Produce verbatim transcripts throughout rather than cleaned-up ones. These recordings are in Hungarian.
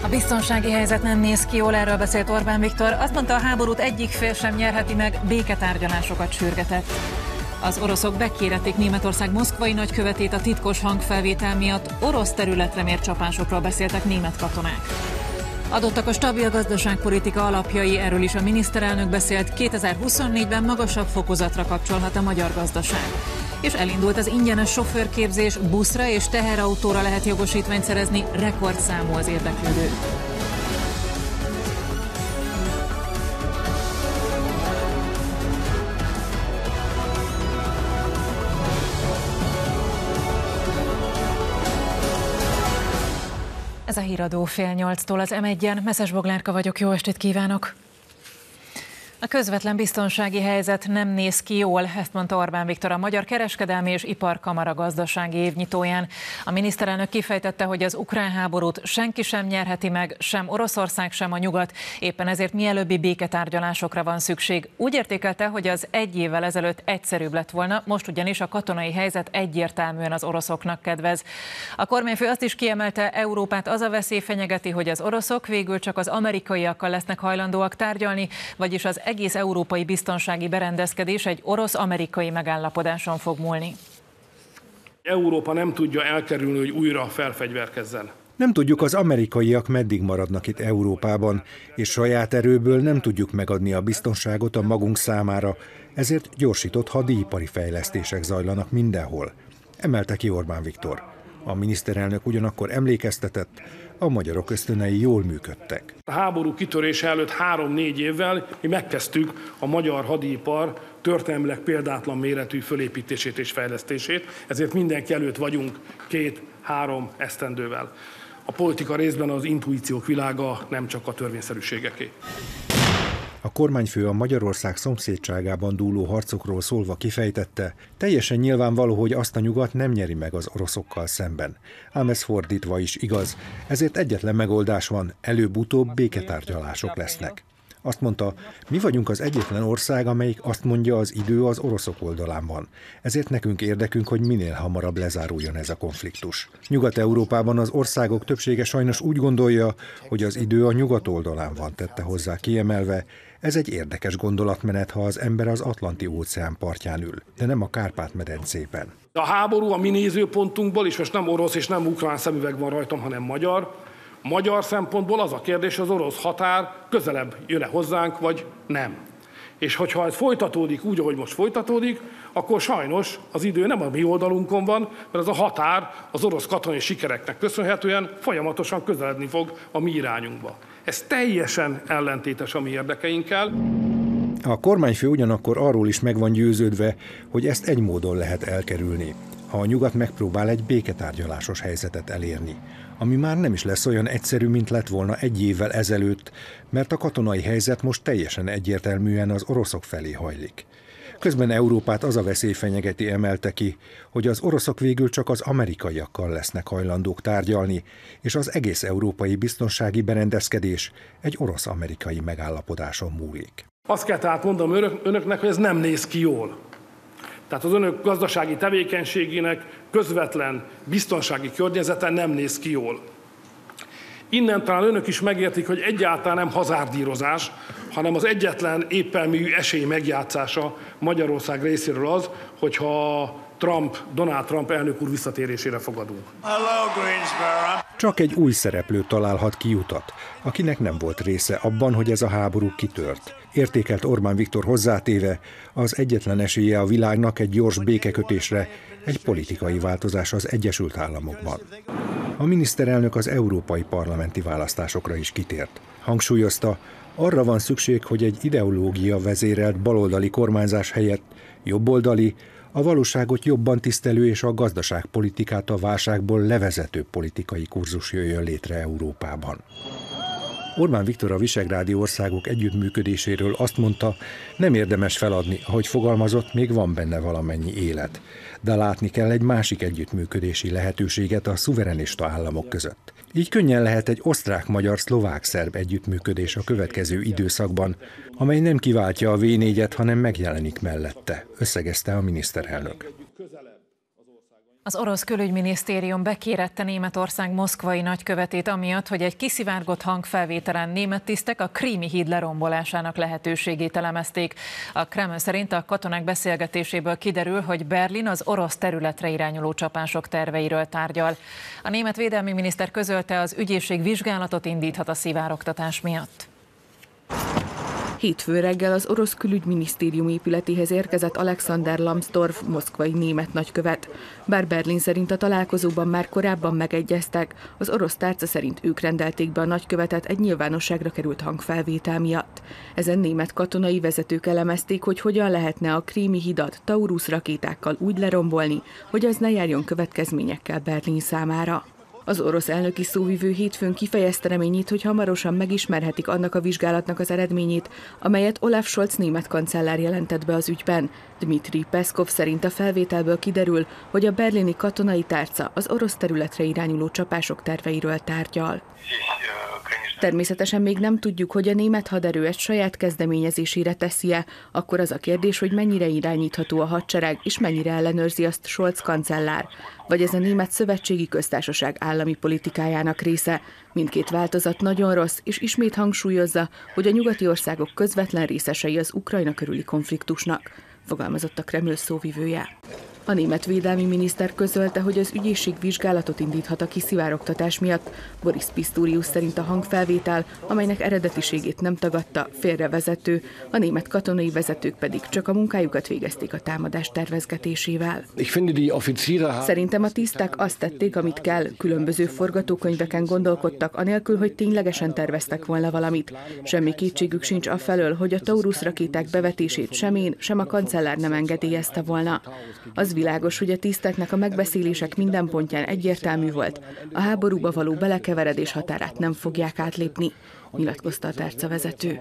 A biztonsági helyzet nem néz ki jól, erről beszélt Orbán Viktor. Azt mondta, a háborút egyik fél sem nyerheti meg, béketárgyalásokat sürgetett. Az oroszok bekérették Németország moszkvai nagykövetét a titkos hangfelvétel miatt, orosz területre mért csapásokról beszéltek német katonák. Adottak a stabil gazdaságpolitika alapjai, erről is a miniszterelnök beszélt, kétezer-huszonnégyben magasabb fokozatra kapcsolhat a magyar gazdaság. És elindult az ingyenes sofőrképzés, buszra és teherautóra lehet jogosítványt szerezni, rekordszámú az érdeklődő. Ez a híradó fél nyolctól az em egyen. Meszes Boglárka vagyok, jó estét kívánok! A közvetlen biztonsági helyzet nem néz ki jól, ezt mondta Orbán Viktor a Magyar Kereskedelmi és Iparkamara gazdasági évnyitóján. A miniszterelnök kifejtette, hogy az ukrán háborút senki sem nyerheti meg, sem Oroszország, sem a nyugat, éppen ezért mielőbbi béketárgyalásokra van szükség. Úgy értékelte, hogy az egy évvel ezelőtt egyszerűbb lett volna, most ugyanis a katonai helyzet egyértelműen az oroszoknak kedvez. A kormányfő azt is kiemelte, Európát az a veszély fenyegeti, hogy az oroszok végül csak az amerikaiakkal lesznek hajlandóak tárgyalni, vagyis az egész európai biztonsági berendezkedés egy orosz-amerikai megállapodáson fog múlni. Európa nem tudja elkerülni, hogy újra felfegyverkezzen. Nem tudjuk, az amerikaiak meddig maradnak itt Európában, és saját erőből nem tudjuk megadni a biztonságot a magunk számára, ezért gyorsított hadipari fejlesztések zajlanak mindenhol, emelte ki Orbán Viktor. A miniszterelnök ugyanakkor emlékeztetett, a magyarok ösztönei jól működtek. A háború kitörése előtt három-négy évvel mi megkezdtük a magyar hadipar történelmileg példátlan méretű fölépítését és fejlesztését, ezért mindenki előtt vagyunk két-három esztendővel. A politika részben az intuíciók világa, nem csak a törvényszerűségeké. A kormányfő a Magyarország szomszédságában dúló harcokról szólva kifejtette, teljesen nyilvánvaló, hogy azt a nyugat nem nyeri meg az oroszokkal szemben. Ám ez fordítva is igaz, ezért egyetlen megoldás van, előbb-utóbb béketárgyalások lesznek. Azt mondta, mi vagyunk az egyetlen ország, amelyik azt mondja, az idő az oroszok oldalán van. Ezért nekünk érdekünk, hogy minél hamarabb lezáruljon ez a konfliktus. Nyugat-Európában az országok többsége sajnos úgy gondolja, hogy az idő a nyugat oldalán van, tette hozzá kiemelve. Ez egy érdekes gondolatmenet, ha az ember az Atlanti-óceán partján ül, de nem a Kárpát-medencében. A háború a mi nézőpontunkból, és most nem orosz és nem ukrán szemüveg van rajtam, hanem magyar, magyar szempontból az a kérdés, az orosz határ közelebb jön-e hozzánk, vagy nem. És hogyha ez folytatódik úgy, ahogy most folytatódik, akkor sajnos az idő nem a mi oldalunkon van, mert ez a határ az orosz katonai sikereknek köszönhetően folyamatosan közeledni fog a mi irányunkba. Ez teljesen ellentétes a mi érdekeinkkel. A kormányfő ugyanakkor arról is meg van győződve, hogy ezt egy módon lehet elkerülni, ha a nyugat megpróbál egy béketárgyalásos helyzetet elérni, ami már nem is lesz olyan egyszerű, mint lett volna egy évvel ezelőtt, mert a katonai helyzet most teljesen egyértelműen az oroszok felé hajlik. Közben Európát az a veszély fenyegeti, emelte ki, hogy az oroszok végül csak az amerikaiakkal lesznek hajlandók tárgyalni, és az egész európai biztonsági berendezkedés egy orosz-amerikai megállapodáson múlik. Azt kell tehát mondanom önöknek, hogy ez nem néz ki jól. Tehát az önök gazdasági tevékenységének közvetlen biztonsági környezete nem néz ki jól. Innen talán önök is megértik, hogy egyáltalán nem hazárdírozás, hanem az egyetlen éppenmű esély megjátszása Magyarország részéről az, hogyha Trump, Donald Trump elnök úr visszatérésére fogadunk. Csak egy új szereplő találhat kiutat, akinek nem volt része abban, hogy ez a háború kitört. Értékelt Orbán Viktor hozzátéve, az egyetlen esélye a világnak egy gyors békekötésre, egy politikai változás az Egyesült Államokban. A miniszterelnök az európai parlamenti választásokra is kitért. Hangsúlyozta, arra van szükség, hogy egy ideológia vezérelt baloldali kormányzás helyett jobboldali, a valóságot jobban tisztelő és a gazdaságpolitikát a válságból levezető politikai kurzus jöjjön létre Európában. Orbán Viktor a visegrádi országok együttműködéséről azt mondta, nem érdemes feladni, ahogy fogalmazott, még van benne valamennyi élet. De látni kell egy másik együttműködési lehetőséget a szuverenista államok között. Így könnyen lehet egy osztrák-magyar-szlovák-szerb együttműködés a következő időszakban, amely nem kiváltja a vé négyet, hanem megjelenik mellette, összegezte a miniszterelnök. Az orosz külügyminisztérium bekérette Németország moszkvai nagykövetét amiatt, hogy egy kiszivárgott hangfelvételen német tisztek a krími híd lerombolásának lehetőségét elemezték. A Kreml szerint a katonák beszélgetéséből kiderül, hogy Berlin az orosz területre irányuló csapások terveiről tárgyal. A német védelmi miniszter közölte, az ügyészség vizsgálatot indíthat a szivárogtatás miatt. Hétfő reggel az orosz külügyminisztérium épületéhez érkezett Alexander Lambsdorff moszkvai német nagykövet. Bár Berlin szerint a találkozóban már korábban megegyeztek, az orosz tárca szerint ők rendelték be a nagykövetet egy nyilvánosságra került hangfelvétel miatt. Ezen német katonai vezetők elemezték, hogy hogyan lehetne a krími hidat Taurus rakétákkal úgy lerombolni, hogy az ne járjon következményekkel Berlin számára. Az orosz elnöki szóvivő hétfőn kifejezte reményét, hogy hamarosan megismerhetik annak a vizsgálatnak az eredményét, amelyet Olaf Scholz német kancellár jelentett be az ügyben. Dmitri Peszkov szerint a felvételből kiderül, hogy a berlini katonai tárca az orosz területre irányuló csapások terveiről tárgyal. Természetesen még nem tudjuk, hogy a német haderő ezt saját kezdeményezésére teszi-e, akkor az a kérdés, hogy mennyire irányítható a hadsereg, és mennyire ellenőrzi azt Scholz kancellár. Vagy ez a német szövetségi köztársaság állami politikájának része. Mindkét változat nagyon rossz, és ismét hangsúlyozza, hogy a nyugati országok közvetlen részesei az Ukrajna körüli konfliktusnak, fogalmazott a Kreml szóvivője. A német védelmi miniszter közölte, hogy az ügyészség vizsgálatot indíthat a kiszivárogtatás miatt. Boris Pistorius szerint a hangfelvétel, amelynek eredetiségét nem tagadta, félrevezető, a német katonai vezetők pedig csak a munkájukat végezték a támadás tervezgetésével. Szerintem a tisztek azt tették, amit kell, különböző forgatókönyveken gondolkodtak, anélkül, hogy ténylegesen terveztek volna valamit. Semmi kétségük sincs afelől, hogy a Taurus rakéták bevetését sem én, sem a kancellár nem engedélyezte volna. Az világos, hogy a tiszteknek a megbeszélések minden pontján egyértelmű volt. A háborúba való belekeveredés határát nem fogják átlépni, nyilatkozta a tárcavezető.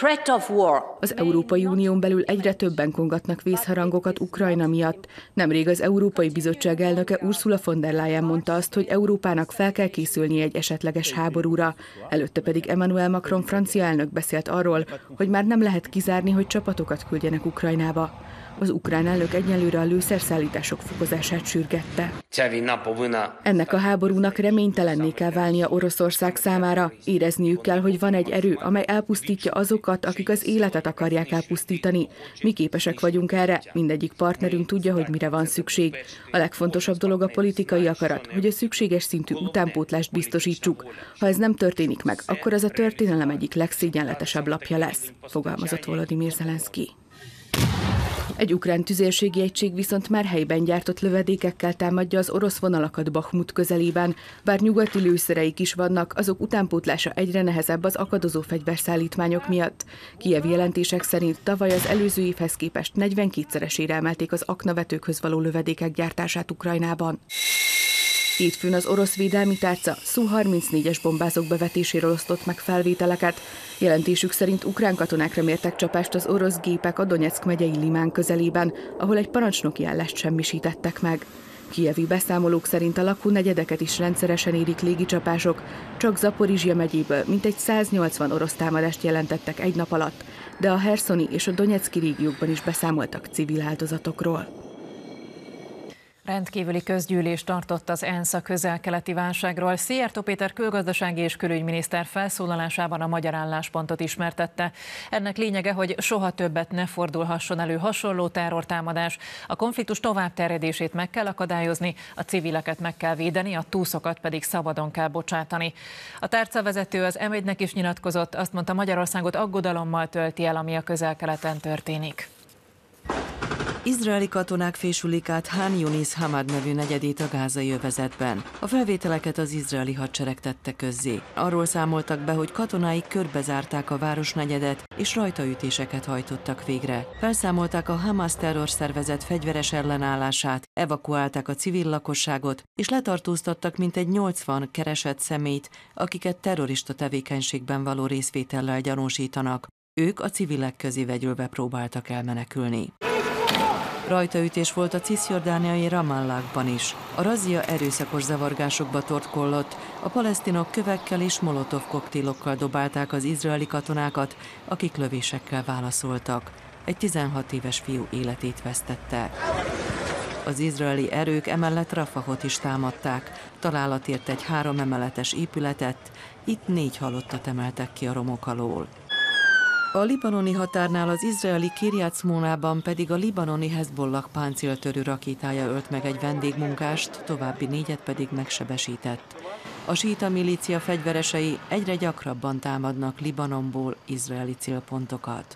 Az Európai Unión belül egyre többen kongatnak vészharangokat Ukrajna miatt. Nemrég az Európai Bizottság elnöke Ursula von der Leyen mondta azt, hogy Európának fel kell készülnie egy esetleges háborúra. Előtte pedig Emmanuel Macron francia elnök beszélt arról, hogy már nem lehet kizárni, hogy csapatokat küldjenek Ukrajnába. Az ukrán elnök egyelőre a lőszerszállítások fokozását sürgette. Ennek a háborúnak reménytelenné kell válnia Oroszország számára. Érezniük kell, hogy van egy erő, amely elpusztítja azokat, akik az életet akarják elpusztítani. Mi képesek vagyunk erre, mindegyik partnerünk tudja, hogy mire van szükség. A legfontosabb dolog a politikai akarat, hogy a szükséges szintű utánpótlást biztosítsuk. Ha ez nem történik meg, akkor az a történelem egyik legszégyenletesebb lapja lesz, fogalmazott Volodymyr Zelenszky. Egy ukrán tüzérségi egység viszont már helyben gyártott lövedékekkel támadja az orosz vonalakat Bakhmut közelében. Bár nyugati lőszereik is vannak, azok utánpótlása egyre nehezebb az akadozó fegyverszállítmányok miatt. Kijevi jelentések szerint tavaly az előző évhez képest negyvenkétszeresére emelték az aknavetőkhöz való lövedékek gyártását Ukrajnában. Hétfőn az orosz védelmi tárca Szú harmincnégyes bombázók bevetéséről osztott meg felvételeket. Jelentésük szerint ukrán katonákra mértek csapást az orosz gépek a Donyeck megyei Limán közelében, ahol egy parancsnoki állást semmisítettek meg. Kijevi beszámolók szerint a lakónegyedeket is rendszeresen érik légicsapások, csak Zaporizsja megyéből mintegy száznyolcvan orosz támadást jelentettek egy nap alatt, de a herszoni és a donyecky régiókban is beszámoltak civil áldozatokról. Rendkívüli közgyűlést tartott az ENSZ a közel-keleti válságról. Szijjártó Péter külgazdasági és külügyminiszter felszólalásában a magyar álláspontot ismertette. Ennek lényege, hogy soha többet ne fordulhasson elő hasonló terrortámadás, a konfliktus továbbterjedését meg kell akadályozni, a civileket meg kell védeni, a túszokat pedig szabadon kell bocsátani. A tárcavezető az em egynek is nyilatkozott, azt mondta, Magyarországot aggodalommal tölti el, ami a közel-keleten történik. Izraeli katonák fésülik át Han Yunis Hamad nevű negyedét a gázai övezetben. A felvételeket az izraeli hadsereg tette közzé. Arról számoltak be, hogy katonái körbezárták a városnegyedet és rajtaütéseket hajtottak végre. Felszámolták a Hamas terrorszervezet fegyveres ellenállását, evakuálták a civil lakosságot és letartóztattak mintegy nyolcvan keresett személyt, akiket terrorista tevékenységben való részvétellel gyanúsítanak. Ők a civilek közé vegyülve próbáltak elmenekülni. Rajtaütés volt a cisjordániai Ramallahban is. A razzia erőszakos zavargásokba torkollott, a palesztinok kövekkel és molotov koktélokkal dobálták az izraeli katonákat, akik lövésekkel válaszoltak. Egy tizenhat éves fiú életét vesztette. Az izraeli erők emellett Rafahot is támadták, találat ért egy három emeletes épületet, itt négy halottat emeltek ki a romok alól. A libanoni határnál az izraeli Kirjat Szmónában pedig a libanoni Hezbollah páncéltörő rakétája ölt meg egy vendégmunkást, további négyet pedig megsebesített. A síita milícia fegyveresei egyre gyakrabban támadnak Libanonból izraeli célpontokat.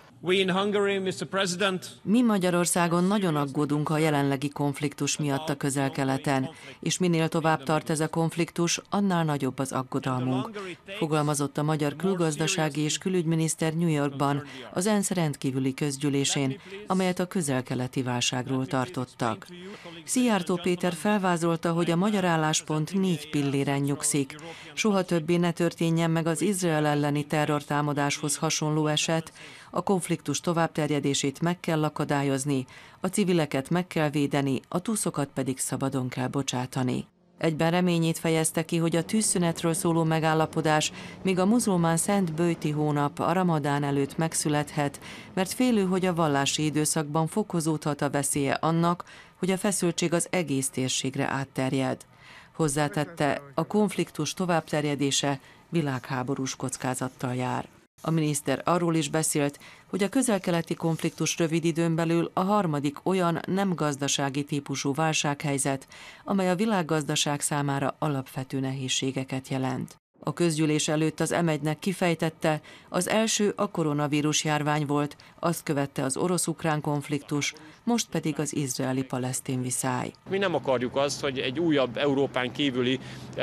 Mi Magyarországon nagyon aggódunk a jelenlegi konfliktus miatt a Közel-Keleten, és minél tovább tart ez a konfliktus, annál nagyobb az aggodalmunk, fogalmazott a magyar külgazdasági és külügyminiszter New Yorkban az ENSZ rendkívüli közgyűlésén, amelyet a közel-keleti válságról tartottak. Szijjártó Péter felvázolta, hogy a magyar álláspont négy pilléren nyugszik. Soha többé ne történjen meg az Izrael elleni terrortámadáshoz hasonló eset, a konfliktus továbbterjedését meg kell akadályozni, a civileket meg kell védeni, a túszokat pedig szabadon kell bocsátani. Egyben reményét fejezte ki, hogy a tűzszünetről szóló megállapodás még a muzulmán szent böjti hónap a ramadán előtt megszülethet, mert félő, hogy a vallási időszakban fokozódhat a veszélye annak, hogy a feszültség az egész térségre átterjed. Hozzátette, a konfliktus továbbterjedése világháborús kockázattal jár. A miniszter arról is beszélt, hogy a közel-keleti konfliktus rövid időn belül a harmadik olyan nem gazdasági típusú válsághelyzet, amely a világgazdaság számára alapvető nehézségeket jelent. A közgyűlés előtt az em egynek kifejtette, az első a koronavírus járvány volt, azt követte az orosz-ukrán konfliktus, most pedig az izraeli-palesztin viszály. Mi nem akarjuk azt, hogy egy újabb Európán kívüli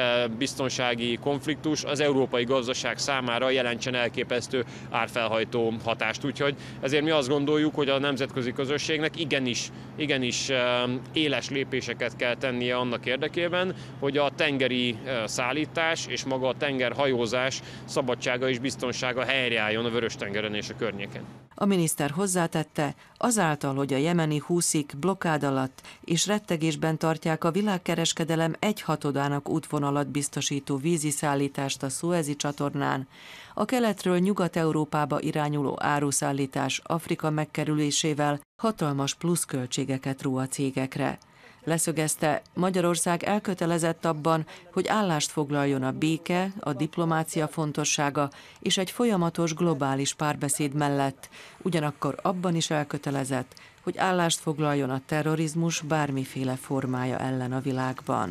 biztonsági konfliktus az európai gazdaság számára jelentsen elképesztő árfelhajtó hatást. Úgyhogy ezért mi azt gondoljuk, hogy a nemzetközi közösségnek igenis, igenis éles lépéseket kell tennie annak érdekében, hogy a tengeri szállítás és maga a tengerhajózás szabadsága és biztonsága helyreálljon a Vörös-tengeren és a környéken. A miniszter hozzátette, azáltal, hogy a jemeni húszik blokkád alatt és rettegésben tartják a világkereskedelem egyhatodának útvonalat biztosító vízi szállítást a Szuezi csatornán, a keletről Nyugat-Európába irányuló áruszállítás Afrika megkerülésével hatalmas pluszköltségeket ró a cégekre. Leszögezte, Magyarország elkötelezett abban, hogy állást foglaljon a béke, a diplomácia fontossága és egy folyamatos globális párbeszéd mellett, ugyanakkor abban is elkötelezett, hogy állást foglaljon a terrorizmus bármiféle formája ellen a világban.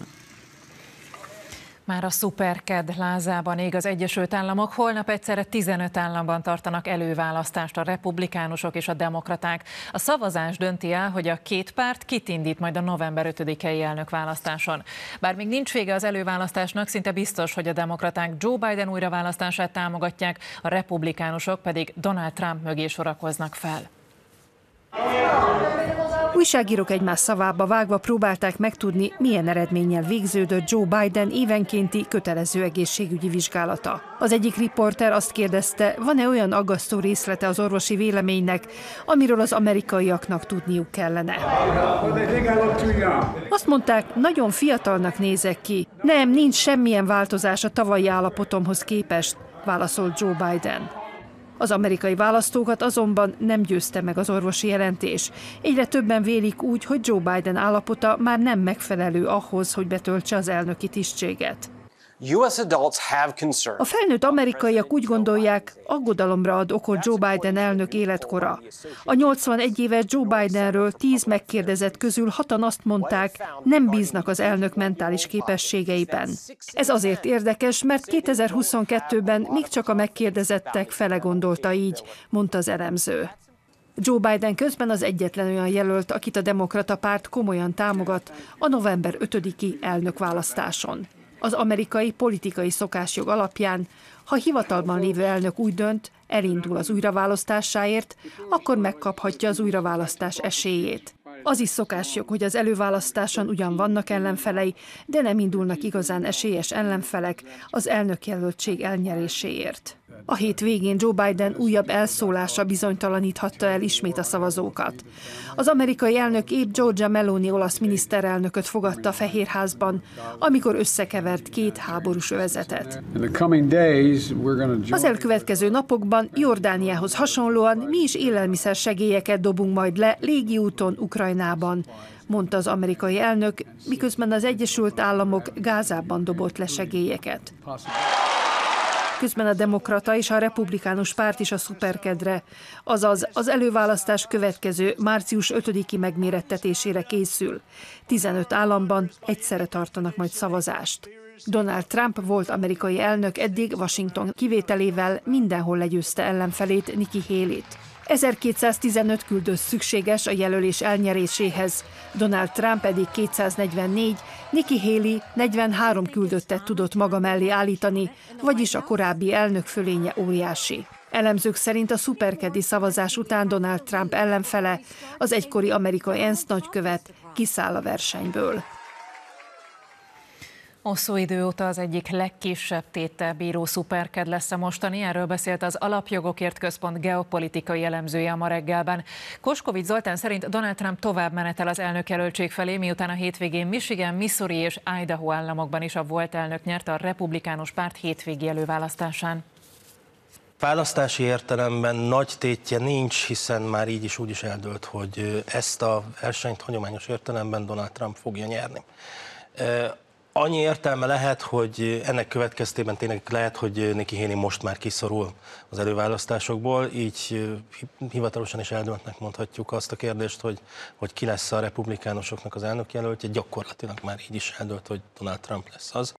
Már a szuperked lázában ég az Egyesült Államok, holnap egyszerre tizenöt államban tartanak előválasztást a republikánusok és a demokraták. A szavazás dönti el, hogy a két párt kit indít majd a november ötödikei elnökválasztáson. Bár még nincs vége az előválasztásnak, szinte biztos, hogy a demokraták Joe Biden újraválasztását támogatják, a republikánusok pedig Donald Trump mögé sorakoznak fel. Újságírók egymás szavába vágva próbálták megtudni, milyen eredménnyel végződött Joe Biden évenkénti kötelező egészségügyi vizsgálata. Az egyik riporter azt kérdezte, van-e olyan aggasztó részlete az orvosi véleménynek, amiről az amerikaiaknak tudniuk kellene. Azt mondták, nagyon fiatalnak nézek ki. Nem, nincs semmilyen változás a tavalyi állapotomhoz képest, válaszolt Joe Biden. Az amerikai választókat azonban nem győzte meg az orvosi jelentés. Egyre többen vélik úgy, hogy Joe Biden állapota már nem megfelelő ahhoz, hogy betöltse az elnöki tisztséget. A felnőtt amerikaiak úgy gondolják, aggodalomra ad okot Joe Biden elnök életkora. A nyolcvanegy éves Joe Bidenről tíz megkérdezett közül hatan azt mondták, nem bíznak az elnök mentális képességeiben. Ez azért érdekes, mert kétezer-huszonkettőben még csak a megkérdezettek fele gondolta így, mondta az elemző. Joe Biden közben az egyetlen olyan jelölt, akit a demokrata párt komolyan támogat a november ötödiki elnökválasztáson. Az amerikai politikai szokásjog alapján, ha hivatalban lévő elnök úgy dönt, elindul az újraválasztásáért, akkor megkaphatja az újraválasztás esélyét. Az is szokásjog, hogy az előválasztáson ugyan vannak ellenfelei, de nem indulnak igazán esélyes ellenfelek az elnökjelöltség elnyeréséért. A hét végén Joe Biden újabb elszólása bizonytalaníthatta el ismét a szavazókat. Az amerikai elnök épp Giorgia Meloni olasz miniszterelnököt fogadta a Fehérházban, amikor összekevert két háborús övezetet. Az elkövetkező napokban Jordániához hasonlóan mi is élelmiszer segélyeket dobunk majd le légiúton Ukrajnában, mondta az amerikai elnök, miközben az Egyesült Államok Gázában dobott le segélyeket. Közben a demokrata és a republikánus párt is a szuperkedre, azaz az előválasztás következő március ötödiki megmérettetésére készül. tizenöt államban egyszerre tartanak majd szavazást. Donald Trump volt amerikai elnök eddig Washington kivételével mindenhol legyőzte ellenfelét, Nikki Haley-t. ezerkétszáztizenöt küldött szükséges a jelölés elnyeréséhez, Donald Trump pedig kétszáznegyvennégy, Nikki Haley negyvenhárom küldöttet tudott maga mellé állítani, vagyis a korábbi elnök fölénye óriási. Elemzők szerint a szuperkeddi szavazás után Donald Trump ellenfele, az egykori amerikai ENSZ nagykövet kiszáll a versenyből. Hosszú idő óta az egyik legkisebb téttel bíró szuperked lesz a mostani, erről beszélt az Alapjogokért Központ geopolitikai elemzője a ma reggelben. Koskovics Zoltán szerint Donald Trump tovább menetel az elnökjelöltség felé, miután a hétvégén Michigan, Missouri és Idaho államokban is a volt elnök nyerte a republikánus párt hétvégi előválasztásán. Választási értelemben nagy tétje nincs, hiszen már így is úgy is eldőlt, hogy ezt a versenyt hagyományos értelemben Donald Trump fogja nyerni. Annyi értelme lehet, hogy ennek következtében tényleg lehet, hogy Nikki Haley most már kiszorul az előválasztásokból, így hivatalosan is eldöntnek mondhatjuk azt a kérdést, hogy, hogy ki lesz a republikánusoknak az elnökjelöltje, gyakorlatilag már így is eldölt, hogy Donald Trump lesz az.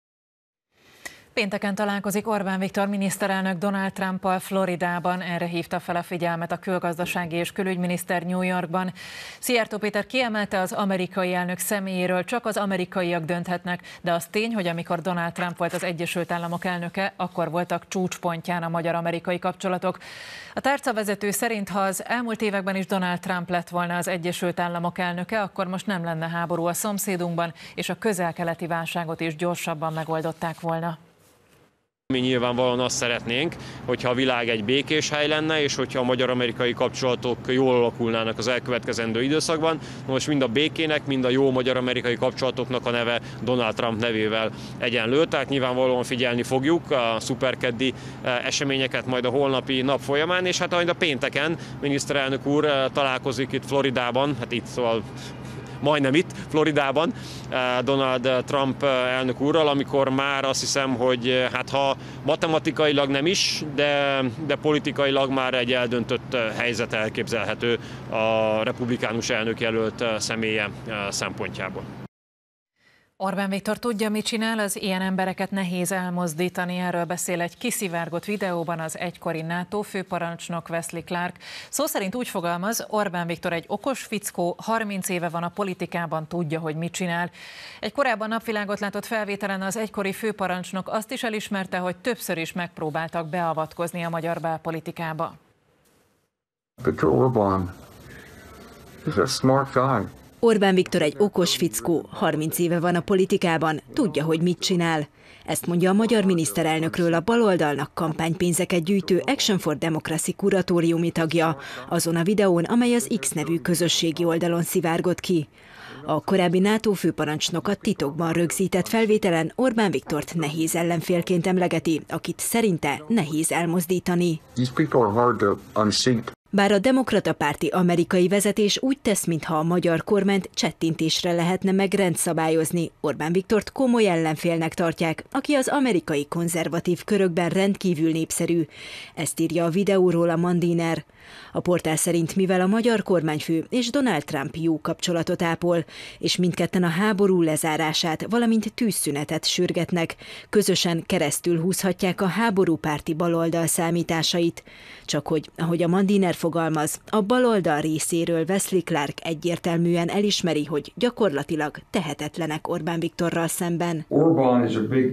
Pénteken találkozik Orbán Viktor miniszterelnök Donald Trumppal Floridában, erre hívta fel a figyelmet a külgazdasági és külügyminiszter New Yorkban. Szijjártó Péter kiemelte, az amerikai elnök személyéről csak az amerikaiak dönthetnek, de az tény, hogy amikor Donald Trump volt az Egyesült Államok elnöke, akkor voltak csúcspontján a magyar-amerikai kapcsolatok. A tárcavezető szerint, ha az elmúlt években is Donald Trump lett volna az Egyesült Államok elnöke, akkor most nem lenne háború a szomszédunkban, és a közel-keleti válságot is gyorsabban megoldották volna. Mi nyilvánvalóan azt szeretnénk, hogyha a világ egy békés hely lenne, és hogyha a magyar-amerikai kapcsolatok jól alakulnának az elkövetkezendő időszakban. Most mind a békének, mind a jó magyar-amerikai kapcsolatoknak a neve Donald Trump nevével egyenlő. Tehát nyilvánvalóan figyelni fogjuk a szuperkeddi eseményeket majd a holnapi nap folyamán, és hát majd a pénteken miniszterelnök úr találkozik itt Floridában, hát itt szóval majdnem itt, Floridában, Donald Trump elnök úrral, amikor már azt hiszem, hogy hát ha matematikailag nem is, de, de politikailag már egy eldöntött helyzet elképzelhető a republikánus elnökjelölt személye szempontjából. Orbán Viktor tudja, mit csinál, az ilyen embereket nehéz elmozdítani, erről beszél egy kiszivárgott videóban az egykori NATO főparancsnok Wesley Clark. Szó szerint úgy fogalmaz, Orbán Viktor egy okos fickó, harminc éve van a politikában, tudja, hogy mit csinál. Egy korábban napvilágot látott felvételen az egykori főparancsnok azt is elismerte, hogy többször is megpróbáltak beavatkozni a magyar belpolitikába. Viktor Orbán is a smart guy. Orbán Viktor egy okos fickó, harminc éve van a politikában, tudja, hogy mit csinál. Ezt mondja a magyar miniszterelnökről a baloldalnak kampánypénzeket gyűjtő Action for Democracy kuratóriumi tagja, azon a videón, amely az X nevű közösségi oldalon szivárgott ki. A korábbi NATO főparancsnokat titokban rögzített felvételen Orbán Viktort nehéz ellenfélként emlegeti, akit szerinte nehéz elmozdítani. Bár a demokrata párti amerikai vezetés úgy tesz, mintha a magyar kormányt csettintésre lehetne meg rendszabályozni, Orbán Viktort komoly ellenfélnek tartják, aki az amerikai konzervatív körökben rendkívül népszerű. Ezt írja a videóról a Mandiner. A portál szerint, mivel a magyar kormányfő és Donald Trump jó kapcsolatot ápol, és mindketten a háború lezárását, valamint tűzszünetet sürgetnek, közösen keresztül húzhatják a háborúpárti baloldal számításait. Csak hogy, ahogy a Mandiner fogalmaz, a baloldal részéről Wesley Clark egyértelműen elismeri, hogy gyakorlatilag tehetetlenek Orbán Viktorral szemben. Orbán is a big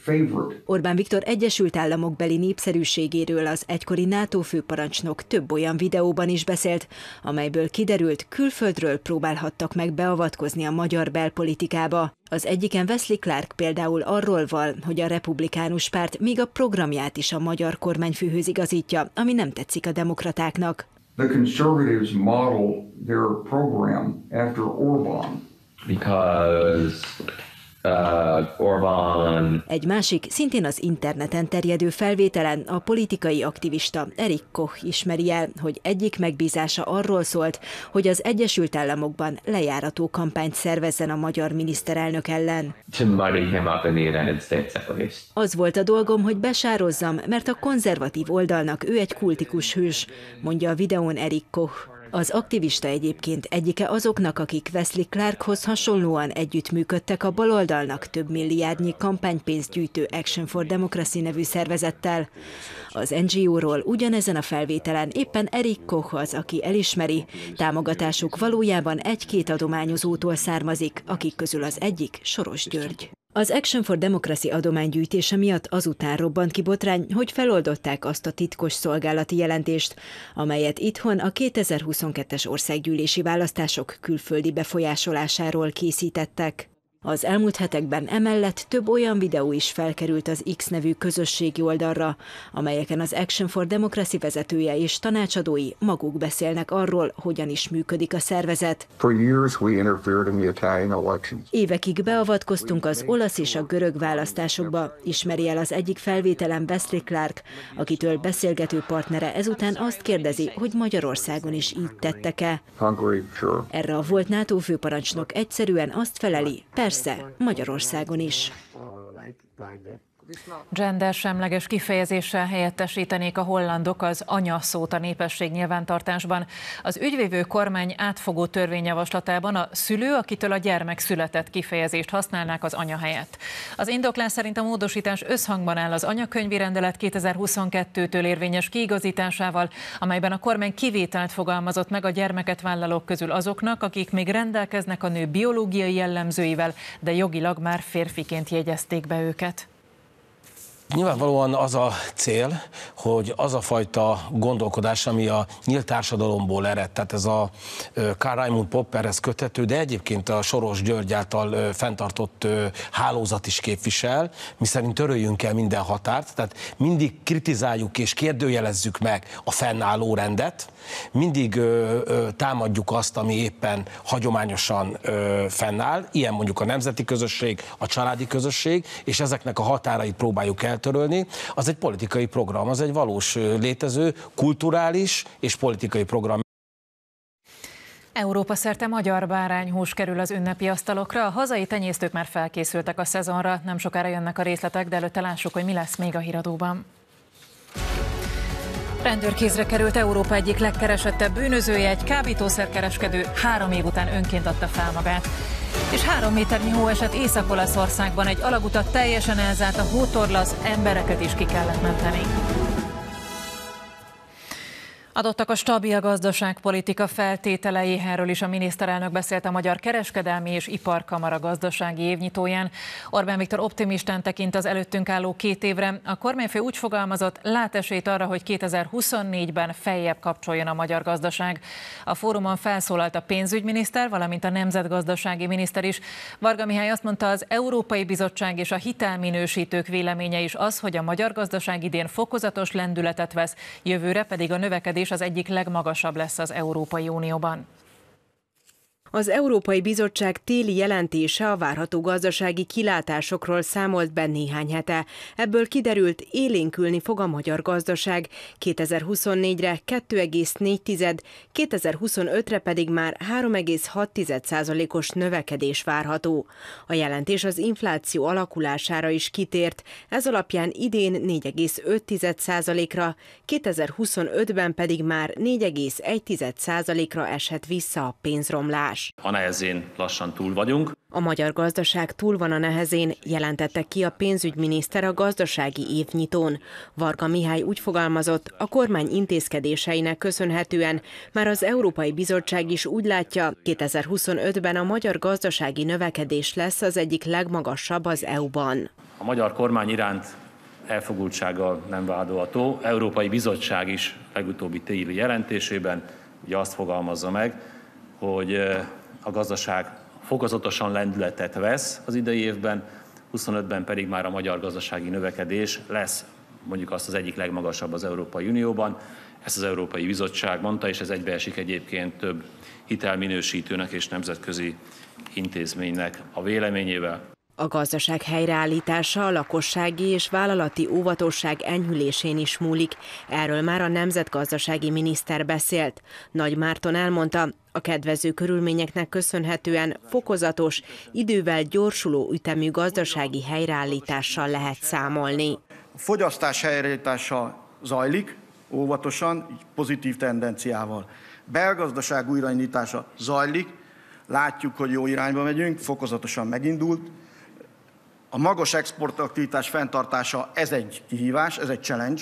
Orbán Viktor Egyesült Államokbeli népszerűségéről az egykori NATO főparancsnok több olyan videóban is beszélt, amelyből kiderült, külföldről próbálhattak meg beavatkozni a magyar belpolitikába. Az egyiken Wesley Clark például arról val, hogy a republikánus párt még a programját is a magyar kormányfőhöz igazítja, ami nem tetszik a demokratáknak. The conservatives model their program after Orbán. Because uh, Orbán. Egy másik, szintén az interneten terjedő felvételen a politikai aktivista Erik Koch ismeri el, hogy egyik megbízása arról szólt, hogy az Egyesült Államokban lejárató kampányt szervezzen a magyar miniszterelnök ellen. To muddy him up in the United States at least. Az volt a dolgom, hogy besározzam, mert a konzervatív oldalnak ő egy kultikus hős, mondja a videón Erik Koch. Az aktivista egyébként egyike azoknak, akik Wesley Clarkhoz hasonlóan együttműködtek a baloldalnak több milliárdnyi kampánypénzt gyűjtő Action for Democracy nevű szervezettel. Az en gé ó-ról ugyanezen a felvételen éppen Erik Koch az, aki elismeri, támogatásuk valójában egy-két adományozótól származik, akik közül az egyik Soros György. Az Action for Democracy adománygyűjtése miatt azután robbant ki botrány, hogy feloldották azt a titkos szolgálati jelentést, amelyet itthon a kétezer-huszonkettes országgyűlési választások külföldi befolyásolásáról készítettek. Az elmúlt hetekben emellett több olyan videó is felkerült az X nevű közösségi oldalra, amelyeken az Action for Democracy vezetője és tanácsadói maguk beszélnek arról, hogyan is működik a szervezet. Évekig beavatkoztunk az olasz és a görög választásokba, ismeri el az egyik felvételen Wesley Clark, akitől beszélgető partnere ezután azt kérdezi, hogy Magyarországon is így tettek-e. Erre a volt NATO főparancsnok egyszerűen azt feleli, persze, Magyarországon is. Gendersemleges kifejezéssel helyettesítenék a hollandok az anya szót a népesség nyilvántartásban. Az ügyvívő kormány átfogó törvényjavaslatában a szülő, akitől a gyermek született kifejezést használnák az anya helyett. Az indoklás szerint a módosítás összhangban áll az anyakönyvi rendelet kétezer-huszonkettőtől érvényes kiigazításával, amelyben a kormány kivételt fogalmazott meg a gyermeket vállalók közül azoknak, akik még rendelkeznek a nő biológiai jellemzőivel, de jogilag már férfiként jegyezték be őket. Nyilvánvalóan az a cél, hogy az a fajta gondolkodás, ami a nyílt társadalomból ered, tehát ez a Karl Raimund Popperhez köthető, de egyébként a Soros György által fenntartott hálózat is képvisel, miszerint töröljünk el minden határt, tehát mindig kritizáljuk és kérdőjelezzük meg a fennálló rendet, mindig ö, ö, támadjuk azt, ami éppen hagyományosan ö, fennáll, ilyen mondjuk a nemzeti közösség, a családi közösség, és ezeknek a határait próbáljuk eltörölni. Az egy politikai program, az egy valós létező, kulturális és politikai program. Európa szerte magyar bárányhús kerül az ünnepi asztalokra, a hazai tenyésztők már felkészültek a szezonra, nem sokára jönnek a részletek, de előtte lássuk, hogy mi lesz még a híradóban. Rendőrkézre került Európa egyik legkeresettebb bűnözője, egy kábítószerkereskedő három év után önként adta fel magát. És három méternyi hó esett Észak-Olaszországban, egy alagutat teljesen elzárt a hótorlasz, embereket is ki kellett menteni. Adottak a stabil gazdaságpolitika feltételei, erről is a miniszterelnök beszélt a Magyar Kereskedelmi és Iparkamara gazdasági évnyitóján. Orbán Viktor optimistán tekint az előttünk álló két évre. A kormányfő úgy fogalmazott, lát esélyt arra, hogy kétezer-huszonnégyben feljebb kapcsoljon a magyar gazdaság. A fórumon felszólalt a pénzügyminiszter, valamint a nemzetgazdasági miniszter is. Varga Mihály azt mondta, az Európai Bizottság és a hitelminősítők véleménye is az, hogy a magyar gazdaság idén fokozatos lendületet vesz, jövőre pedig a növekedés az egyik legmagasabb lesz az Európai Unióban. Az Európai Bizottság téli jelentése a várható gazdasági kilátásokról számolt be néhány hete. Ebből kiderült, élénkülni fog a magyar gazdaság. kétezer-huszonnégyre kettő egész négy, kétezer-huszonötre pedig már három egész hat százalékos növekedés várható. A jelentés az infláció alakulására is kitért, ez alapján idén négy egész öt százalékra, kétezer-huszonötben pedig már négy egész egy százalékra esett vissza a pénzromlás. változás. A nehezén lassan túl vagyunk. A magyar gazdaság túl van a nehezén, jelentette ki a pénzügyminiszter a gazdasági évnyitón. Varga Mihály úgy fogalmazott, a kormány intézkedéseinek köszönhetően már az Európai Bizottság is úgy látja, kétezer-huszonötben a magyar gazdasági növekedés lesz az egyik legmagasabb az é u-ban. A magyar kormány iránt elfogultsággal nem vádolható. Európai Bizottság is legutóbbi téli jelentésében ugye azt fogalmazza meg, hogy a gazdaság fokozatosan lendületet vesz az idei évben, huszonötben pedig már a magyar gazdasági növekedés lesz mondjuk azt az egyik legmagasabb az Európai Unióban. Ezt az Európai Bizottság mondta, és ez egybeesik egyébként több hitelminősítőnek és nemzetközi intézménynek a véleményével. A gazdaság helyreállítása a lakossági és vállalati óvatosság enyhülésén is múlik. Erről már a nemzetgazdasági miniszter beszélt. Nagy Márton elmondta, a kedvező körülményeknek köszönhetően fokozatos, idővel gyorsuló ütemű gazdasági helyreállítással lehet számolni. A fogyasztás helyreállítása zajlik, óvatosan, pozitív tendenciával. Belgazdaság újraindítása zajlik, látjuk, hogy jó irányba megyünk, fokozatosan megindult. A magas exportaktivitás fenntartása, ez egy kihívás, ez egy challenge.